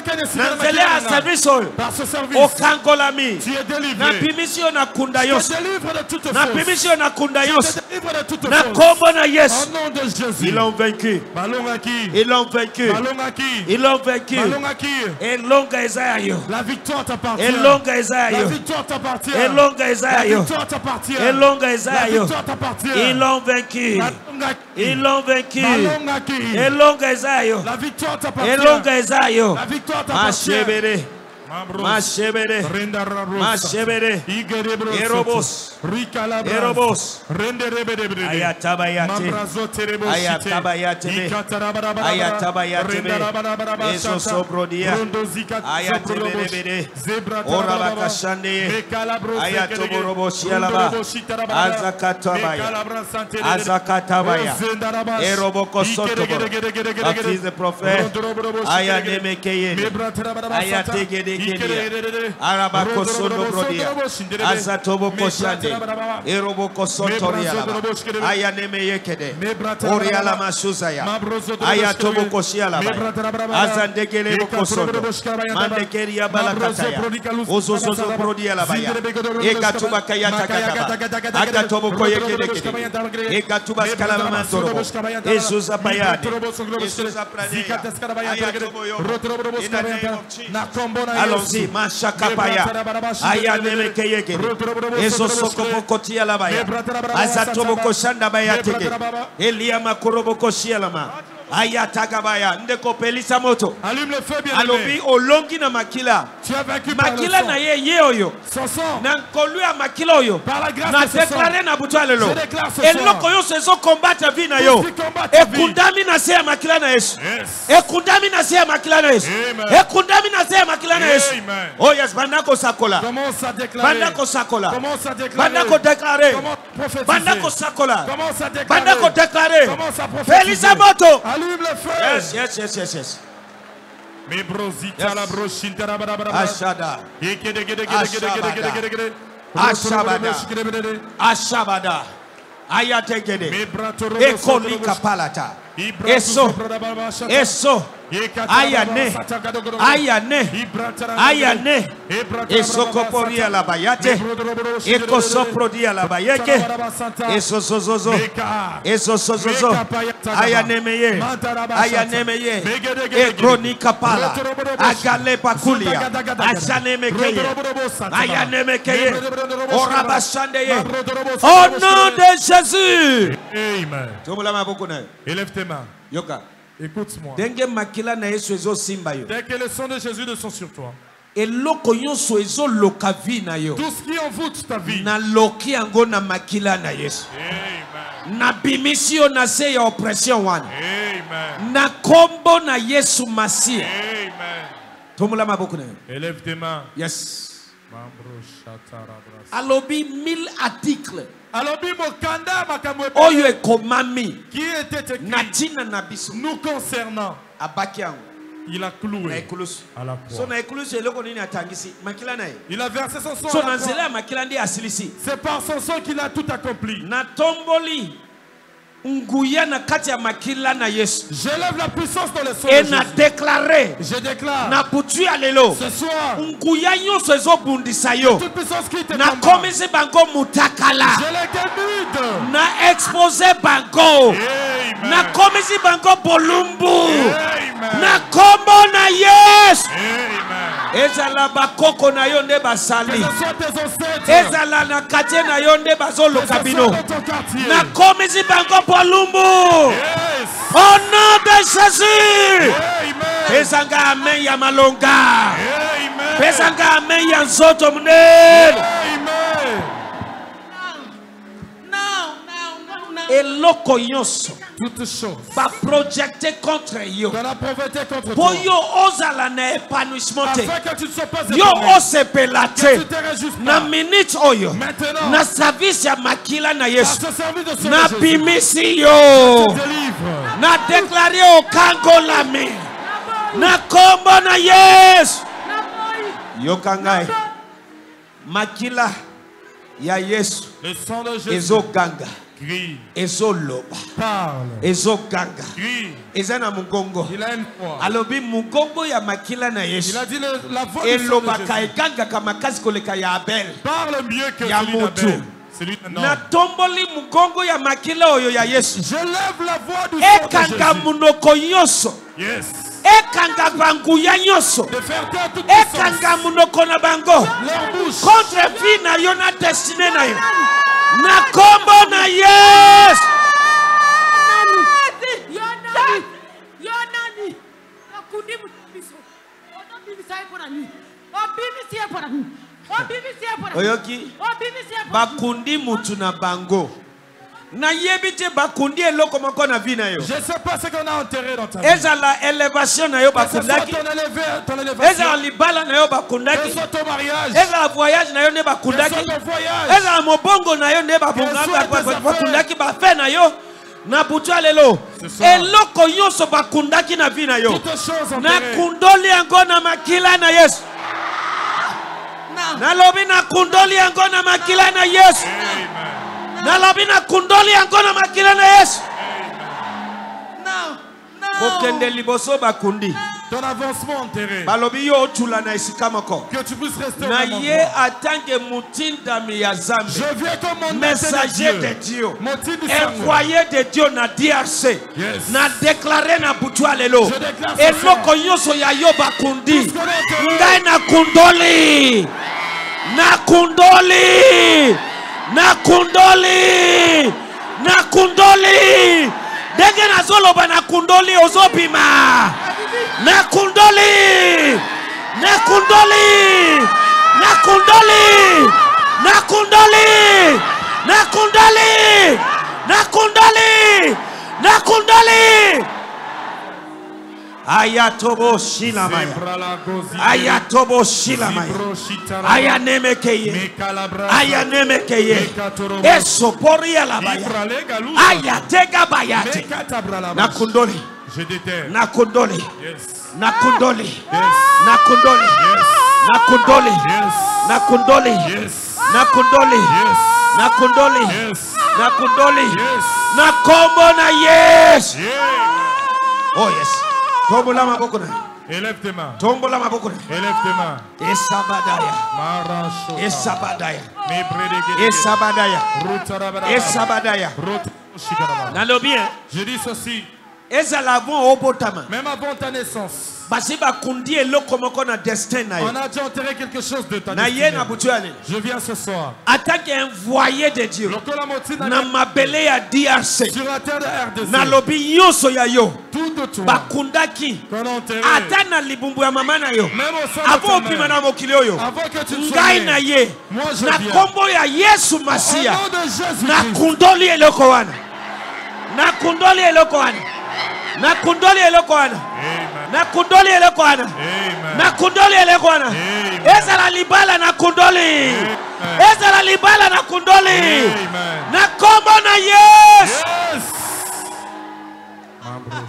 À service par ce service, au Kangolami, tu es délivré. Na permission na kundayos. Tu es délivré de toute Na permission na kundayos. Tu es délivré de toute Na kombo na yes. Au nom de Jésus. Ils l'ont vaincu. Ils l'ont vaincu. Ils l'ont vaincu. Et longa Esaïe. La victoire t'appartient. Et longa Esaïe. La victoire t'appartient. Et longa Esaïe. La victoire t'appartient. Et longa Esaïe. La victoire t'appartient. Ils l'ont vaincu. Ils l'ont vaincu. Et longa Esaïe. La victoire t'appartient. Et longa Esaïe. La victoire t'appartient. Machebere, Machebere, Erobos, Erobos, Ayatabayate, Ayatabayate, Ayatabayate, Esosobrodia, Ayatebere, Orabakashande, Ayatoboroboshialaba, Azakatabaya, Azakatabaya, Erobokosoto, Afis the prophet, Ayanemekeye, Ayategede. Arabako sono brodia azatobo koshande eroboko sotoria ayane meyekede oriala masuzaya ayatobo koshiala azandegele bokosondo mandekeria balakataya ozozozo brodia la baya ekatuba kayata kataba akatobo koyekede ekatuba skala mandoro ezuza bayade ezuza pradia ayatobo yo na kombo. Allons-y, Mashakapaya, Ayane Kayeke, Ezosoko Kotia Labaya, Azatobo Shanda Bayateke, Eliama Kuroboko Shialama. Ayatagabaya, Ndeko Pelisa Moto. Allume le feu bien. Alobi Olongi na Makila. Tu as vaincu Makila na ye yeoyo. Son sang. Na kolu ya Makila oyo. Par la grâce na de son sang. déclaré na butu alelo. Je déclare ce soir. Eloko yo sezo combattre vie na yo. E kundami na se ya Makila na Yesu. E kundami na se ya Makila na Yesu. E kundami na se ya Makila na Yesu. Oh yes, bandako sakola. Commence à déclarer. Bandako sakola. Commence à déclarer. Bandako déclarer. Bandako sakola. Commence à déclarer. Bandako déclarer. Commence à prophétiser. Pelisa Moto. Allume le feu. Yes, yes, yes, yes, yes. Ashada. Ashabada. Ashabada. Ayategede. Ekolika palata. Eso. Eso. Ayane. Ayane. Ayane. Esokoporia la bayate. Ekosoprodia la bayeke. Esosozozo. Esosozozo. Ayanemeye. Ayanemeye. Ekronika pala. Agale pakulia. Ajanemekeye. Ayanemekeye. Orabashandeye. Au nom de Jésus. Amen. Élève tes mains. Yoka. Écoute-moi. Dès que le sang de Jésus descend sur toi. Tout ce qui envoûte ta vie. Amen. Na bimisio na se ya oppression one. Amen. Na kombo na Yesu Masia. Amen. Tomula maboko na. Élève tes mains. Yes. Alobi mille articles. Alobi mokanda makamwe. Oyo ekomami. Qui était écrit. Natina nabiso. Nous concernant. Abakiango. Il a cloué à la croix. Il a versé son sang à la croix. C'est par son sang qu'il a tout accompli. J'élève la puissance dans le sang et de na Jésus. déclaré Je déclare na butu alelo ce soir nguya nyonso ezobundisa yo toute puissance qui te na combat. komisi bango mutakala Je les dénude. na expose bango Amen. na komisi bango bolumbu Amen. na kombo na Yesu. Amen. Ezala bakoko na yo nde Que basali ce soit tes ancêtres. ezala na quartier na yo nde Que bazoloka ce bino soit dans ton quartier. na komisi bango bolumbu Yes. au nom de Jésus. Amen. Pesanga amen ya malonga. Amen. Pesanga amen ya nzoto munene. Amen. Eloko nyonso Toutes choses ba projecté contre yo. qu'on a prophété contre Po toi. yo ozala na épanouissement te. Afin que tu ne sois pas Yo épanoui. osepela Que te. tu te réjouisses Na pas. minute oyo. Maintenant, Na service ya makila na à Yesu. ce service de ce Na Jésus, bimisi yo. délivre. Na déclaré au kango la main. Na kombo na Yesu. Yo kangai. Makila ya Yesu. Le sang de Jésus Ezo ganga. crie, Ezo loba. parle, Ezo ganga. crie. Eza na mugongo. Il a une foi. Alobi mugongo ya makila na Yesu. Il a dit le- la voix du sang de Elobaka Jésus eganga kama kazi koleka ya Abel. parle mieux que Ya celui motu. d'Abel. Celui d'un homme. Na tomboli mugongo ya makila oyo ya Yesu. Je lève la voix du sang de Ekanga Jésus. munoko nyonso. Yes. Ekanga banguya nyonso. De faire taire toute puissance. Ekanga munoko na bango. Leur bouche. Contre vie na yo na destiné na yo. Na kombo na Yesu. Oyoki bakundi mutu na bango. Na yebi te bakundi eloko moko na vie na yo. Je ne sais pas ce qu'on a enterré dans ta vie. Ezala élévation na yo Que ce soit bakundaki. ton, élevé, ton élévation. Ezala libala na yo Que ce bakundaki. soit ton mariage. Ezala voyage na yo ne Que ce bakundaki. soit ton voyage. Ezala mobongo na yo ne Quelles bakundaki bafe na yo. Na butu alelo. Ce soir. Eloko nyonso bakundaki na vie na yo. Toutes choses Na enterrées. kundoli yango na makila na Yesu. Nalobi na kundoli yango na makila na Yesu. Amen. Nalobi na kundoli yango na makila na Yesu. Kokende liboso bakundi. Ton avancement enterré. Balobi yo otula na esika moko. Que tu puisses rester au Na même ye endroit. atange mutindami ya Zambe. Je viens comme mon Messager de de Dieu. Mon titre du Seigneur. Envoyé de Dieu na D R C. Yes. Na déclaré na butu alelo. Je déclare ce Eloko soir. nyonso ya yo bakundi. Tout ce qu'on a enterré. Ngai na kundoli. Na kundoli. Na kundoli. Na kundoli. Denge na zoloba na kundoli ozobima. Na kundoli. Na kundoli. Na kundoli. Na kundoli. Na kundoli. Na kundoli. Na kundoli. Ayatobo shilamaya. Zebra la gozi. Ayatobo shilamaya. Zibro shitara. Ayanemekeye. Mekalabra. Ayanemekeye. Mekatorobo. Esoporia labaya. Ibra le galou. Ayatega bayate. Mekatabra la Na vache. kundoli. Je déterre. Na kundoli. Yes. Na kundoli. Yes. Na kundoli. Yes. Na kundoli. Yes. Na kundoli. Yes. Na kundoli. Yes. Na kundoli. Yes. Na kundoli. Yes. Na kombo na Yesu. Yeah. Oh yes. Tombola maboko na. Élève tes mains. Tombola maboko na. Élève tes mains. Esabadaya. Maracho. Esabadaya. Me prédiguez. Esabadaya. Rutarabara. Esabadaya. Rutarabara. Nalobi hein. Je dis ceci. Ezala avant obotama. Même avant ta naissance, Basi bakundi eloko moko na destin na yo. on a déjà enterré quelque chose de ta Na ye destinée. na butu ale. Je viens ce soir. Attaque envoyé de Dieu. Lokola moti na Na mabele ya D R C. sur la terre de R D C. Na lobi nyonso ya yo. Tout de toi. Bakundaki. Qu'on a enterré. Ata na libumbu ya mama na yo. Même au sein de Avant ta opima mère. na mokili oyo. Avant que tu ne sois Ngai né. na ye. Moi je Na viens. kombo ya Yesu Au Masia. nom de Jésus Na Christ. kundoli eloko wana. Na kundoli eloko wana. Na kundoli eloko wana. Amen. Na kundoli eloko wana. Amen. Na kundoli eloko wana. Amen. Ezala libala na kundoli. Ezala libala na kundoli. Amen. Na kombo na Yesu. Yes. Ma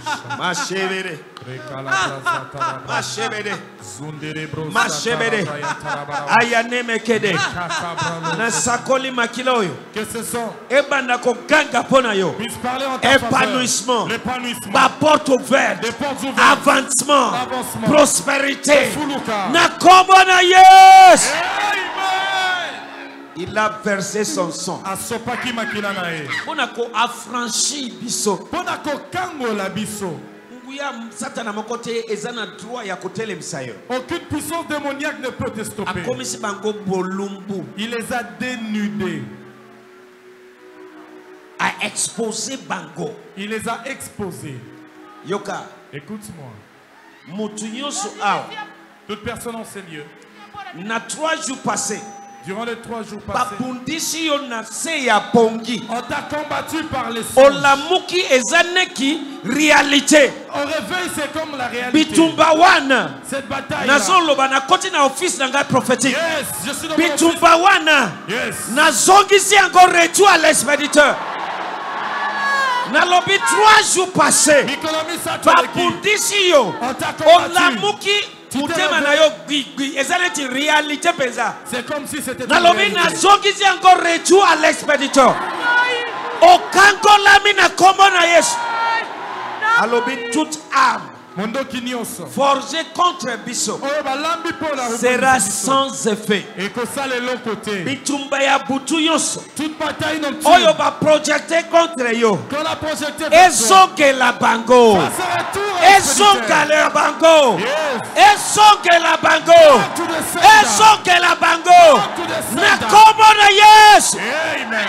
Mashebere. Mashebere. Mashebere. Ayane mekede. Na sakoli makiloyo. Que ce sont. Ebanda ko ganga pona yo. Puisse parler en ta Épanouissement. L'épanouissement. Ba porte ouverte. Des portes ouvertes. Avancement. Avancement. Prospérité. Fuluka. Na kombo na yes. Amen. Il a versé son sang. Asopaki makila na e. Pona ko affranchi biso. Pona ko kango la biso. Nguya satana mokote ezana droit ya kotelemisa yo. Aucune puissance démoniaque ne peut te stopper. Akomisi bango bolumbu. Il les a dénudés. A exposé bango. Il les a exposés. Yoka. Écoute-moi. Mutu nyonso awa. Toute personne en ces lieux. Na trois jours passés. Durant les trois jours passés. Babundisi yo na se ya pongi. On t'a combattu par les songes. Olamuki ezaneki réalité. Au réveil, c'est comme la réalité. Bitumba wana. Cette bataille. Nazoloba na koti na office na ngai prophétique. Yes, je suis dans mon office. Bitumba wana. Yes. Nazongisi encore retour à l'expéditeur. Nalobi trois jours passés. Babundisi yo. On t'a combattu. Olamuki. C'est comme si c'était Nalobi nazongisi encore retour à l'expéditeur. Okango lamina kombo na Yesu. Alobi toute âme forgée contre biso sera sans effet. Bitumba ya butu yonso oyo ba projecté contre yo ezonge la bango ezonge la bango ezonge la bango ezonge la bango na kombo na Yesu. Amen.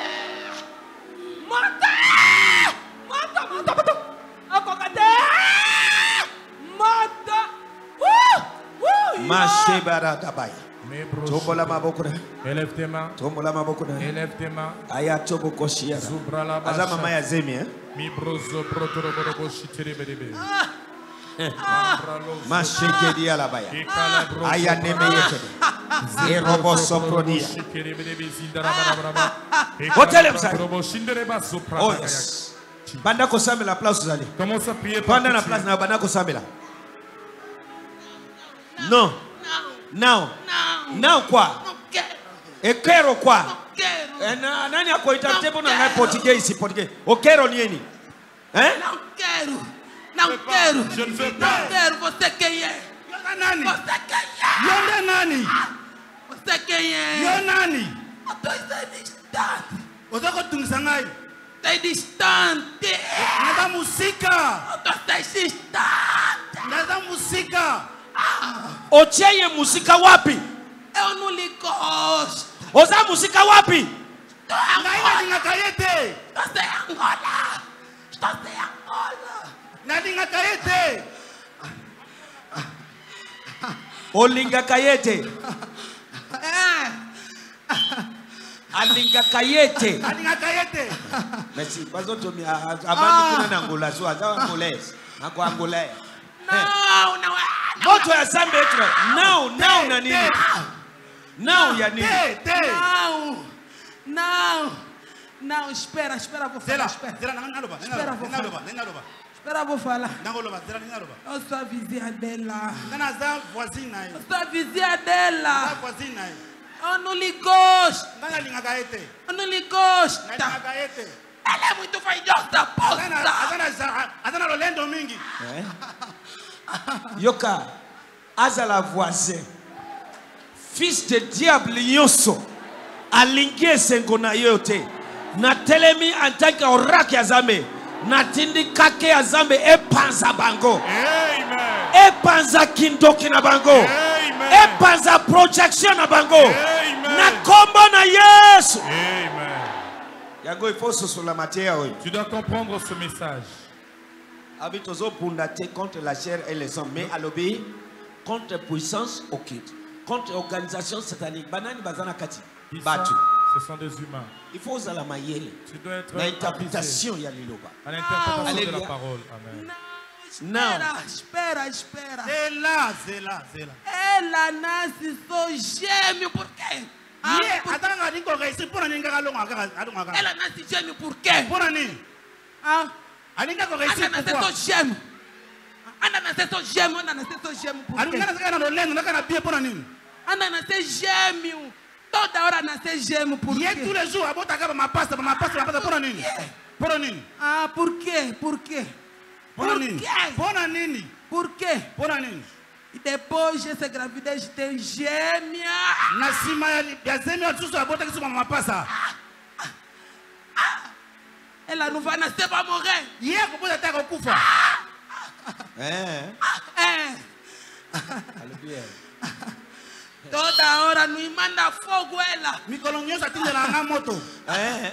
Élève tes mains. Élève tes mains. Azama maya zemi hein. Mashekedi alabaya. Aya nemeyeke. Erobo soprodia. Hôtel msa. Oh yes. Banda ko sambela place zali. Commence à prier. Banda na place na banda ko sambela. Non. Non. Non quoi? Ekero quoi? Na nani akoita tebo na ngai portugais ici portugais. Okero ni eni? Hein? Não quero. Não quero. Je ne veux Não pas. quero. Você quem é? Nani? Você quem é? Yonde nani? Você quem é? Yo nani? Eu tô distante. Ozako tungsangai. Tá distante. Nada musika. Eu tô distante. Nada musika. Ocheye musika wapi? Eu não lhe gosto. Oza musika wapi? Tô em Naina Angola. ningakaete. Estou sem Angola. Estou sem Angola. Nani ngakaete. Olinga kayete. É. Alinga kayete. Nani ngakaete. Merci. Bazoto mi abandi kuna na Angola so azawa Angolese. Nako Angolese. Não, não é. Moto ya zambe etre. Now, now na nini? Now ya nini? Te, te. Não. Não. Não, espera, espera, vou falar. Zela, Espera. zela nangaloba. Espera, vou Nangaloba, falar. nangaloba. Espera, vou falar. Nangaloba, zela nangaloba. Eu sou a vizinha dela. Nana za voisine aí. Eu sou a vizinha Za dela. voisine aí. Eu não lhe gosto. Nana lingakaete. Eu não lhe gosto. Nani ngakaete. Ela é muito vaidosa, Azana, poça. azana, azana lolendo mingi. Yoka, azala voisin. Fils de diable yoso. Alingie sengo na yote. Na telemi antaka oraki azame. Na tindi kake azame epanza bango. Amen. Epanza kindoki na bango. Amen. Epanza projection na bango. Amen. Na kombo na Yesu. Amen. Yago ifoso sur la matière. Tu dois comprendre ce message. Habitozo bundate contre la chair et les hommes, mais à l'obéir contre puissance occulte, contre organisation satanique. Banani bazana kati. Ils Batu. sont- Ce sont des humains. Il faut usala mayele. Tu dois être Na avisé interprétation ya liloba. à l'interprétation de Alléluia. la parole. Amen. Não, espera, espera, espera. Zela, zela, zela. Ela nasce só gêmeo, por quê? Ah, Ye, por- atanga ngiko reisi pona ninga kalonga kaka, alonga kaka. Ela nasce gêmeo, por quê? Pona ni? Ah, Aninga ko reisi ela nasce só pourquoi? gêmeo. Anda na seso gêmeo, anda na seso gêmeo. Por Anu quê? ngana saka na rolendo, ngana na bia pona nini? Anda na ser gêmeo. Toda hora na ser gêmeo. Por Ye quê? tous les jours abota kaba mapasta, mapasta, mapasta pona nini? Pona nini? Ah, por quê? Por quê? Pona Por nini? quê? Pona nini? Por quê? Pona nini? E depois dessa gravidez tem gêmea. Na cima ya zemi ya tuso abota kisuma mapasta. Ela não vai nascer para morrer. Ye kubota taka kufa. Eh. É. Toda hora não manda fogo ela. Mikolo nyonso atinde na nga moto. Eh.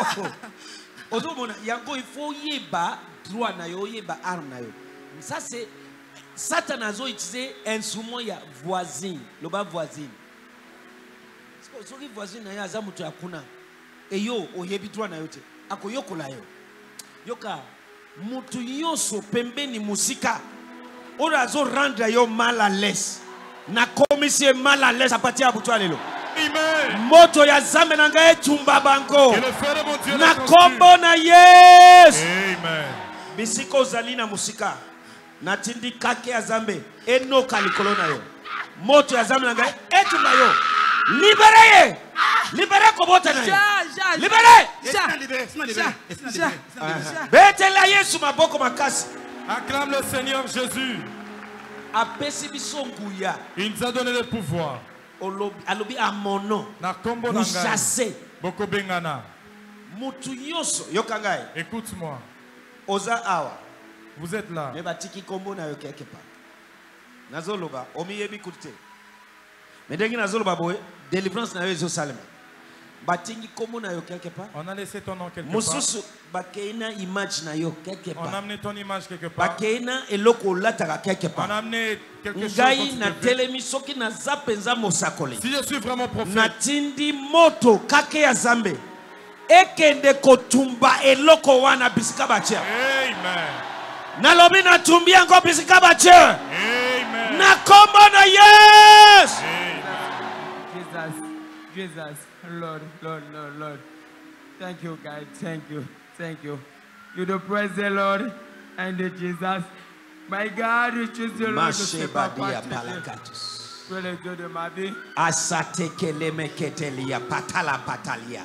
Ozomona yango il faut yeba droit na yo yeba arme na yo. Ça c'est Satan a utilisé instrument ya voisine, le bas voisine. Parce que soki voisine na ya za mutu akuna. E yo oyebi droit na yo te. Ako yokola yo. Yoka mutu yoso pembeni musika. Ora zo rendre yo mal à l'aise. Na commissie mal à l'aise à partir ya butu alelo. Amen. Moto ya zambe na ngai tumba bango. Que le feu de mon Dieu Na les consume. kombo na Yesu. Amen. Bisika ozali na musika. Natindi kake ya zambe. Enoka likolo na yo. Moto ya zambe na ngai etumba yo. Libere ye. Libere kobota na yo. Já, já, Libere. já. Sina libéré, sina libéré, sina Já, libéré. já. Betela Yesu maboko makasi. Acclame le Seigneur Jésus. Apesi biso nguya. Il nous a donné le pouvoir. Olobi alobi a mon nom. Na kombo na Vous ngai. chassez. Boko bengana. Mutu yoso yokangai. Écoute-moi. Oza awa. Vous êtes là. Me batiki kombo na yo quelque part. Nazoloba omiyebi kurte. Mais dengi nazoloba boy délivrance na yo Jérusalem. Batingi kombo na yo quelque part. On a laissé ton nom quelque part. Mususu bakeina image na yo quelque On a part. amené ton image quelque part. Bakeina eloko lataka quelque On a part. amené quelque chose. Ngai dont na tu peux- telemi soki na zapenza mosakoli. Si je suis vraiment prophète, Natindi moto kake ya zambe. Ekende kotumba eloko wana bisika batia. Amen. Nalobi natumbi yango bisika batia. Amen. Na kombo na Yesu. Amen. Jesus, Jesus, Lord, Lord, Lord, Lord. Thank you, God. Thank you. Thank you. You do praise the Lord and the Jesus. My God, you choose the Lord to step up. Mashebadia palakatus. Sois le Dieu de ma vie. Asatekele meketelia patala patalia.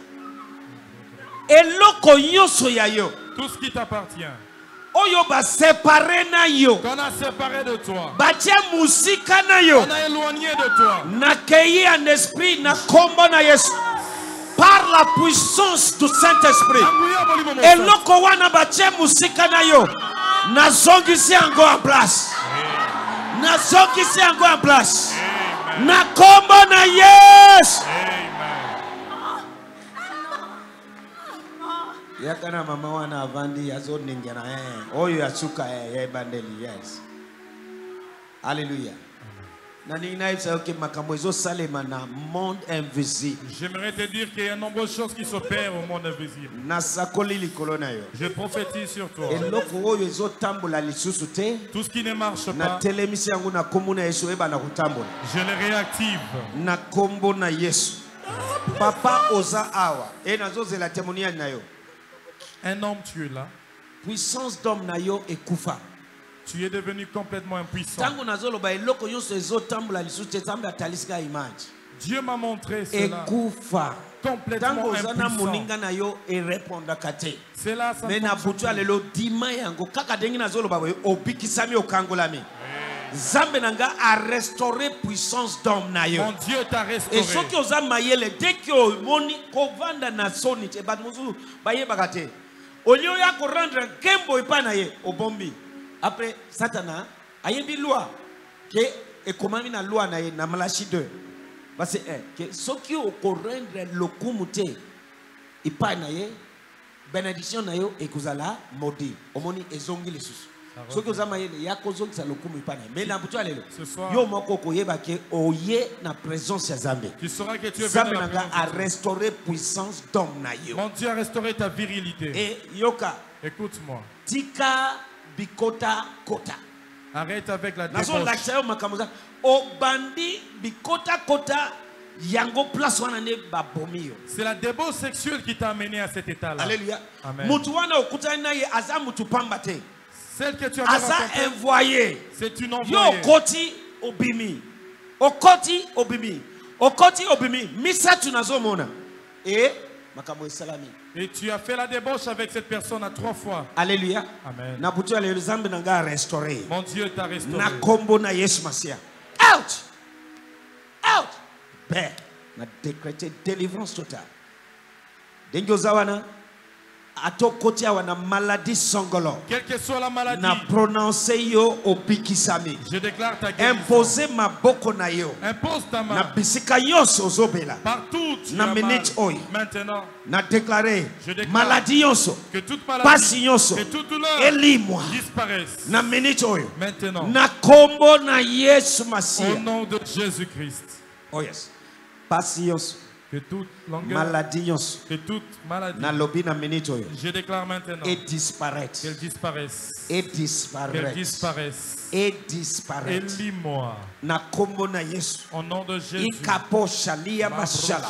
Eloko yoso ya yo. Tout ce qui t'appartient, Oyo ba séparé na yo. qu'on a séparé de toi, Batia musika na yo. on a éloigné de toi. Nakei en esprit na kombo na Yesu. Par la puissance du Saint-Esprit. Anguya molimo mosa. Eloko wana batia musika na yo. Nazongisi yango en place. Nazongisi yango en place. Amen. Na kombo na Yesu. Amen. Yakana mama wana avandi yazo ningena eh oyo yasuka eh ya bandeli yes. Alléluia. Nani naisa ke makambo ezo salema na monde invisible. J'aimerais te dire qu'il y a de nombreuses choses qui s'opèrent au monde invisible. Na sakoli likolo na yo. Je prophétise sur toi. Eloko oyo ezo tambola lisusu te. Tout ce qui ne marche Na pas, telemisi yangu na kombo na Yesu eba na kutambola. je le réactive. Na kombo na Yesu. Papa oza awa. E nazo zela témoignage na yo. Un homme, tu es là. Puissance d'homme na yo ekufa. Tu es devenu complètement impuissant. Tango nazoloba eloko nyonso ezotambola lisusu te Nzambe atalisika image. Dieu m'a montré cela. Ekufa. Complètement Tango ozana impuissant. moninga na yo erépondaka te. Cela, ça Me ne na fonctionne butu pas. alelo dima yango kaka ndenge nazoloba boye obikisami okangolami. Nzambe nanga a restauré puissance d'homme na yo. Mon Dieu t'a Et restauré. soki oza mayele dès que omoni kovanda na soni te bato mosusu bayebaka te. Olio ya ko rendre nkembo epai na ye obombi. Après Satana ayebi loi ke ekomami na loi na ye na Malachi deux. Parce que que soki oko rendre lokumu te epai na ye bénédiction na yo ekozala maudit. Omoni ezongi lisusu. Soki oza mayele ya kozongisa lokumu epai na ye. Mais na butu alelo. Ce soir, Yo moko koyeba ke oye na présence ya Nzambe. tu sauras que tu es venu Nzambe à la nanga a présence de Dieu. restauré puissance d'homme na yo. Mon Dieu a restauré ta virilité. Et yoka Écoute-moi. tika bikota kota. Arrête avec la Nazo débauche. lakisa yo makambo za obandi bikota kota yango place wana ne babomi yo. C'est la débauche sexuelle qui t'a amené à cet état-là. Alléluia. Amen. Mutu wana okutana na ye aza mutu pamba te. Celle que tu as Asa rencontrée, envoyé. c'est une Yo envoyée. koti obimi. Okoti obimi. Okoti obimi. Misa tunazomona. Et makambo salami. Et tu as fait la débauche avec cette personne à trois fois. Alléluia. Amen. Na butu ale zambe nanga restaurer. Mon Dieu t'a restauré. Na kombo na Yesu Masia. Out. Out. Be. Na décréter délivrance totale. Dengo zawana. Ato koti awa na maladie songolo. Quelle que soit la maladie, Na prononcer yo obikisami. je déclare ta guérison. Imposer ma boko na yo. Impose ta main. Na bisika yonso ozobela. Partout tu Na as mal. minute oyo. Maintenant, Na déclarer Je déclare maladie yonso. que toute maladie, Pasi yonso. que toute douleur Elimwa. disparaisse. Na minute oyo. Maintenant, Na kombo na Yesu au Masia. nom de Jésus-Christ, Oh yes. Pasi yonso. que toute longueur, Maladie yonso. que toute maladie, Na lobi na minute oyo. je déclare maintenant Et disparaître. qu'elle disparaisse. Et Qu'elle disparaître. disparaisse. Et disparaître. Élis-moi. Na kombo na Yesu. Au nom de Jésus. Ikapo shalia mashala.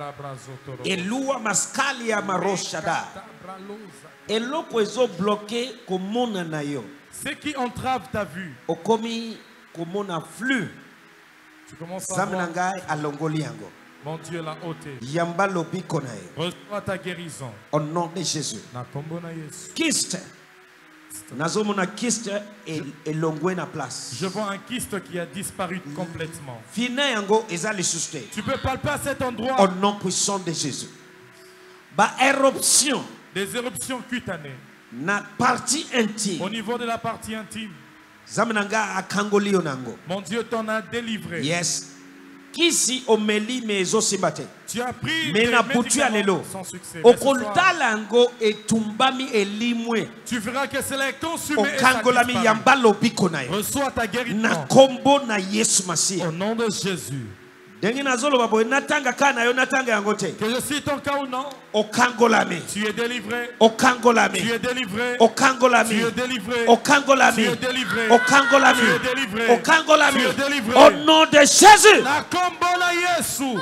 Elua maskali ya maroshada. Eloko ezo bloqué komona na yo. Ce qui entrave ta vue, Okomi komona flux. tu commences à voir, Samnangai alongoli yango. mon Dieu l'a ôté. Yamba lobi konae. Reçois ta guérison. Au nom de Jésus. Na kombo na Yesu. Kyste. Nazomona kyste elongwe na place. Je vois un kyste qui a disparu complètement. Fina yango eza lisusu. Tu peux palper à cet endroit Au nom puissant de Jésus. Ba éruption des éruptions cutanées na partie intime. au niveau de la partie intime. Zamnanga akangoli onango. Mon Dieu t'en a délivré. Yes. Kisi omeli mezo simbate. Tu as pris Mais des na butu ya lelo. médicaments sans succès. Mais ce soir, Okoltala ngo etumbami elimwe. tu verras que cela est consumé et ça Okangolami disparaît. yamba lobiko na yo. Reçois ta Na guérison kombo na Yesu Masia. au nom de Jésus. Dengi nazolo babo natanga kana yo natanga yango te. Que je cite ton cas ou non, Okangolami. tu es délivré. Okangolami. Tu es délivré. Okangolami. Tu es délivré. Okangolami. Tu es délivré. Okangolami. Tu es délivré. Okangolami. Tu es délivré. Au nom de Jésus. La kombo na Yesu.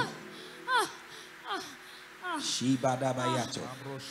Shibadabayato.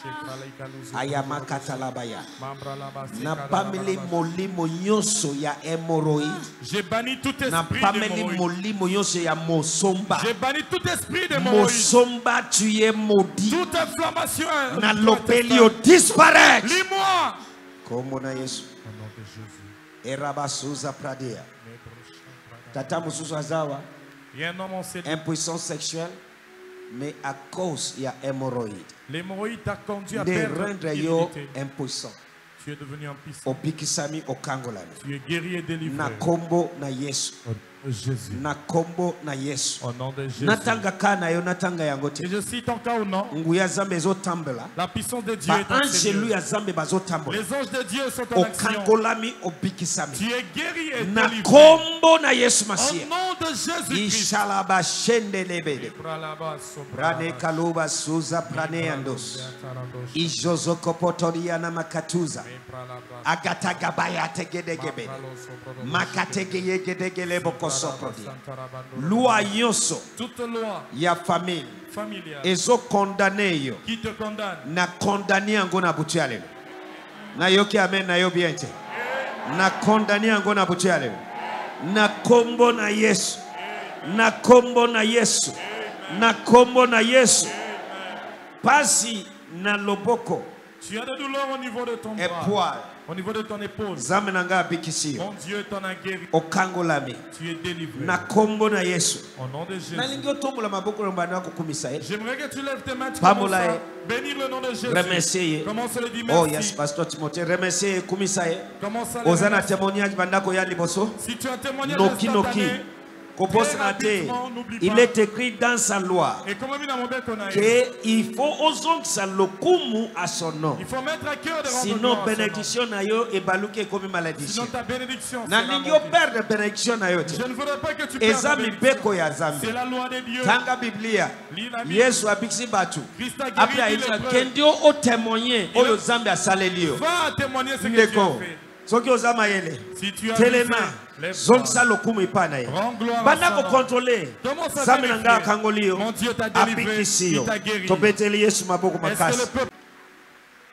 Ayamakatalabaya. Na pameli molimo nyonso ya hémorroïde. J'ai banni tout Na esprit pameli d'hémorroïde. molimo nyonso ya mosomba. J'ai banni tout esprit d'hémorroïde. Mosomba, tu es maudit. Toute inflammation. Na lopelio disparaître. Lis-moi. Kombo na Yesu. Au nom de Jésus. Erabasuza pradea. Tata mususu azawa. Il y a un homme en cellule. Impuissance sexuelle. Mais à cause il y a hémorroïde. L'hémorroïde t'a conduit à De perdre rendre yo l'immunité. impuissant. Tu es devenu impuissant. Obikisami okangolami. Tu es guéri et délivré. Na kombo na Yesu. Au nom de Jésus. Na kombo na Yesu. Au nom de Jésus. Natanga kana yo natanga yango te. Et je cite ton cas ou non. Nguya zambe ezotambula. La puissance de Dieu Ba est en ces angelu lieux. ya zambe bazotambula. Les anges de Dieu sont en action. Okangolami obikisami. Tu es guéri et Na délivré. kombo na Yesu Au Masia. nom de Jésus-Christ. Ishalaba shendelebele. Prane kaluba suza prane andos. Ijozo kopotoria na makatuza. Agatagabaya tegedegebe. Makategeyegedegele bokosoprodi. Loi yonso Toute loi ya famille familiale ezo condamné yo. qui te condamne, Na condamné yango na butu ya lelo. Na yoki amen na yo bien te. Na condamné yango na butu ya lelo. Na kombo na Yesu. Na kombo na Yesu. Na kombo na Yesu. Pasi na loboko tu as des douleurs au niveau de ton e bras, poil. au niveau de ton épaule. Zambe nanga bikisiyo. Mon Dieu t'en a guéri. Okangolami. Tu es délivré. Na kombo na Yesu. Au nom de Jésus. Nalingi otombola maboko na mbana kukumisa ye. J'aimerais que tu lèves tes mains. Tu Pamola commences à ye. bénir le nom de Jésus. Remercier ye. Commence à le dire Oh merci. yes, Pastor Timothée. Remercier ye kumisa ye. Commence à le Ozana remercier. témoignage bandako ya liboso. Si tu as un témoignage Noki noki. instantané, Koposate. Il est écrit dans sa loi et comme on a qu'on a que il faut ozongisa lokumu à son nom. il faut mettre à cœur de rendre Sinon gloire à son nom. bénédiction na yo ebaluki comme malédiction. Sinon ta bénédiction Na sera lingi maudite. perdre bénédiction na yo te. Je ne voudrais pas que tu perdes Eza ta bénédiction. mibeko ya Zambi. C'est la loi de Dieu. Tanga Biblia. Lis la Bible. Yesu abikisi batu. Christ a Après guéri aïcha les kendi o témoigner oyo Zambi asaleli yo. Va témoigner ce que tu as Ndeko. fait. Soki ozama yele. Si tu as Telema. fait, lève-toi. Zongisa lokumu ipa na ye. Rends gloire à Banda son ko nom. contrôler. Commence à Zambi vérifier. nanga akangoli yo. Mon Dieu t'a délivré. Abikisi Il yo. t'a guéri. Tobeteli Yesu maboko Est-ce que le makasi. peuple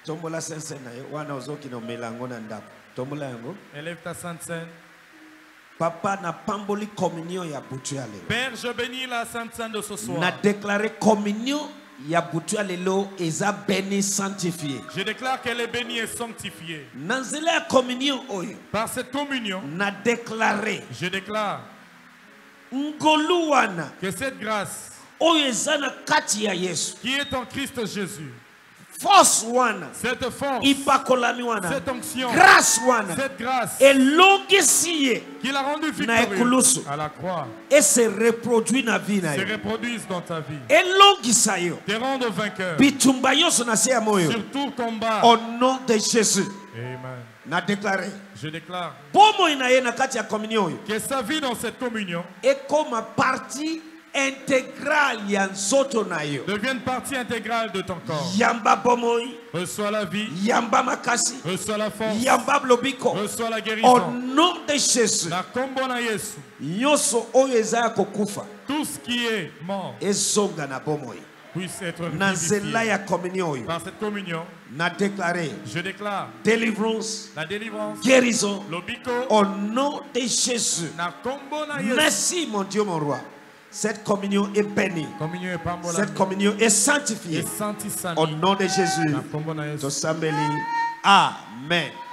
Tombola sense na yo wana ozoki no melango na ndako. Tombola yango. Élève ta sainte scène. Papa na pamboli communion ya butu ya lelo. Père, je bénis la sainte scène de ce soir. Na déclaré communion ya butu ya lelo eza béni sanctifié. Je déclare qu'elle est bénie et sanctifiée. Nanzela ya communion oyo. Par cette communion, Na déclaré. je déclare Ngolu wana. que cette grâce Oyo eza na kati ya Yesu. qui est en Christ Jésus, Force wana. cette force, Ipakolami wana. cette onction, Grâce wana. cette grâce Elongisi qui l'a rendu na victorieux ekulusu. à la croix, Et se reproduit na vie na se yo. reproduisent dans ta vie. Elongisa yo. Te rendre vainqueur Bitumba yonso na se ya moyo. sur tout combat. Au nom de Jésus. Amen. Na déclaré. Je déclare Bomo ina ye na kati ya communion yo. que sa vie dans cette communion Et comme partie intégrale ya nzoto na yo. devienne partie intégrale de ton corps. Yamba bomoi. Reçois la vie, Yamba makasi. reçois la force, Yamba blobiko. reçois la Au guérison. nom de Jésus. Na kombo na Yesu, Nyonso oyo eza ya kokufa. tout ce qui est mort Ezonga na bomoi. puisse être Na nzela vivifié. ya communion yo. Par cette communion, Na déclaré je déclare délivrance, la délivrance, guérison. l'obiko, Au nom de Jésus. na kombo na Yesu. Merci mon Dieu mon roi. Cette communion est bénie. Communion est pambola. Cette communion est sanctifiée. Et sancti sami. Au nom de Jésus. Na kombo na Yesu. Tosambeli. Amen.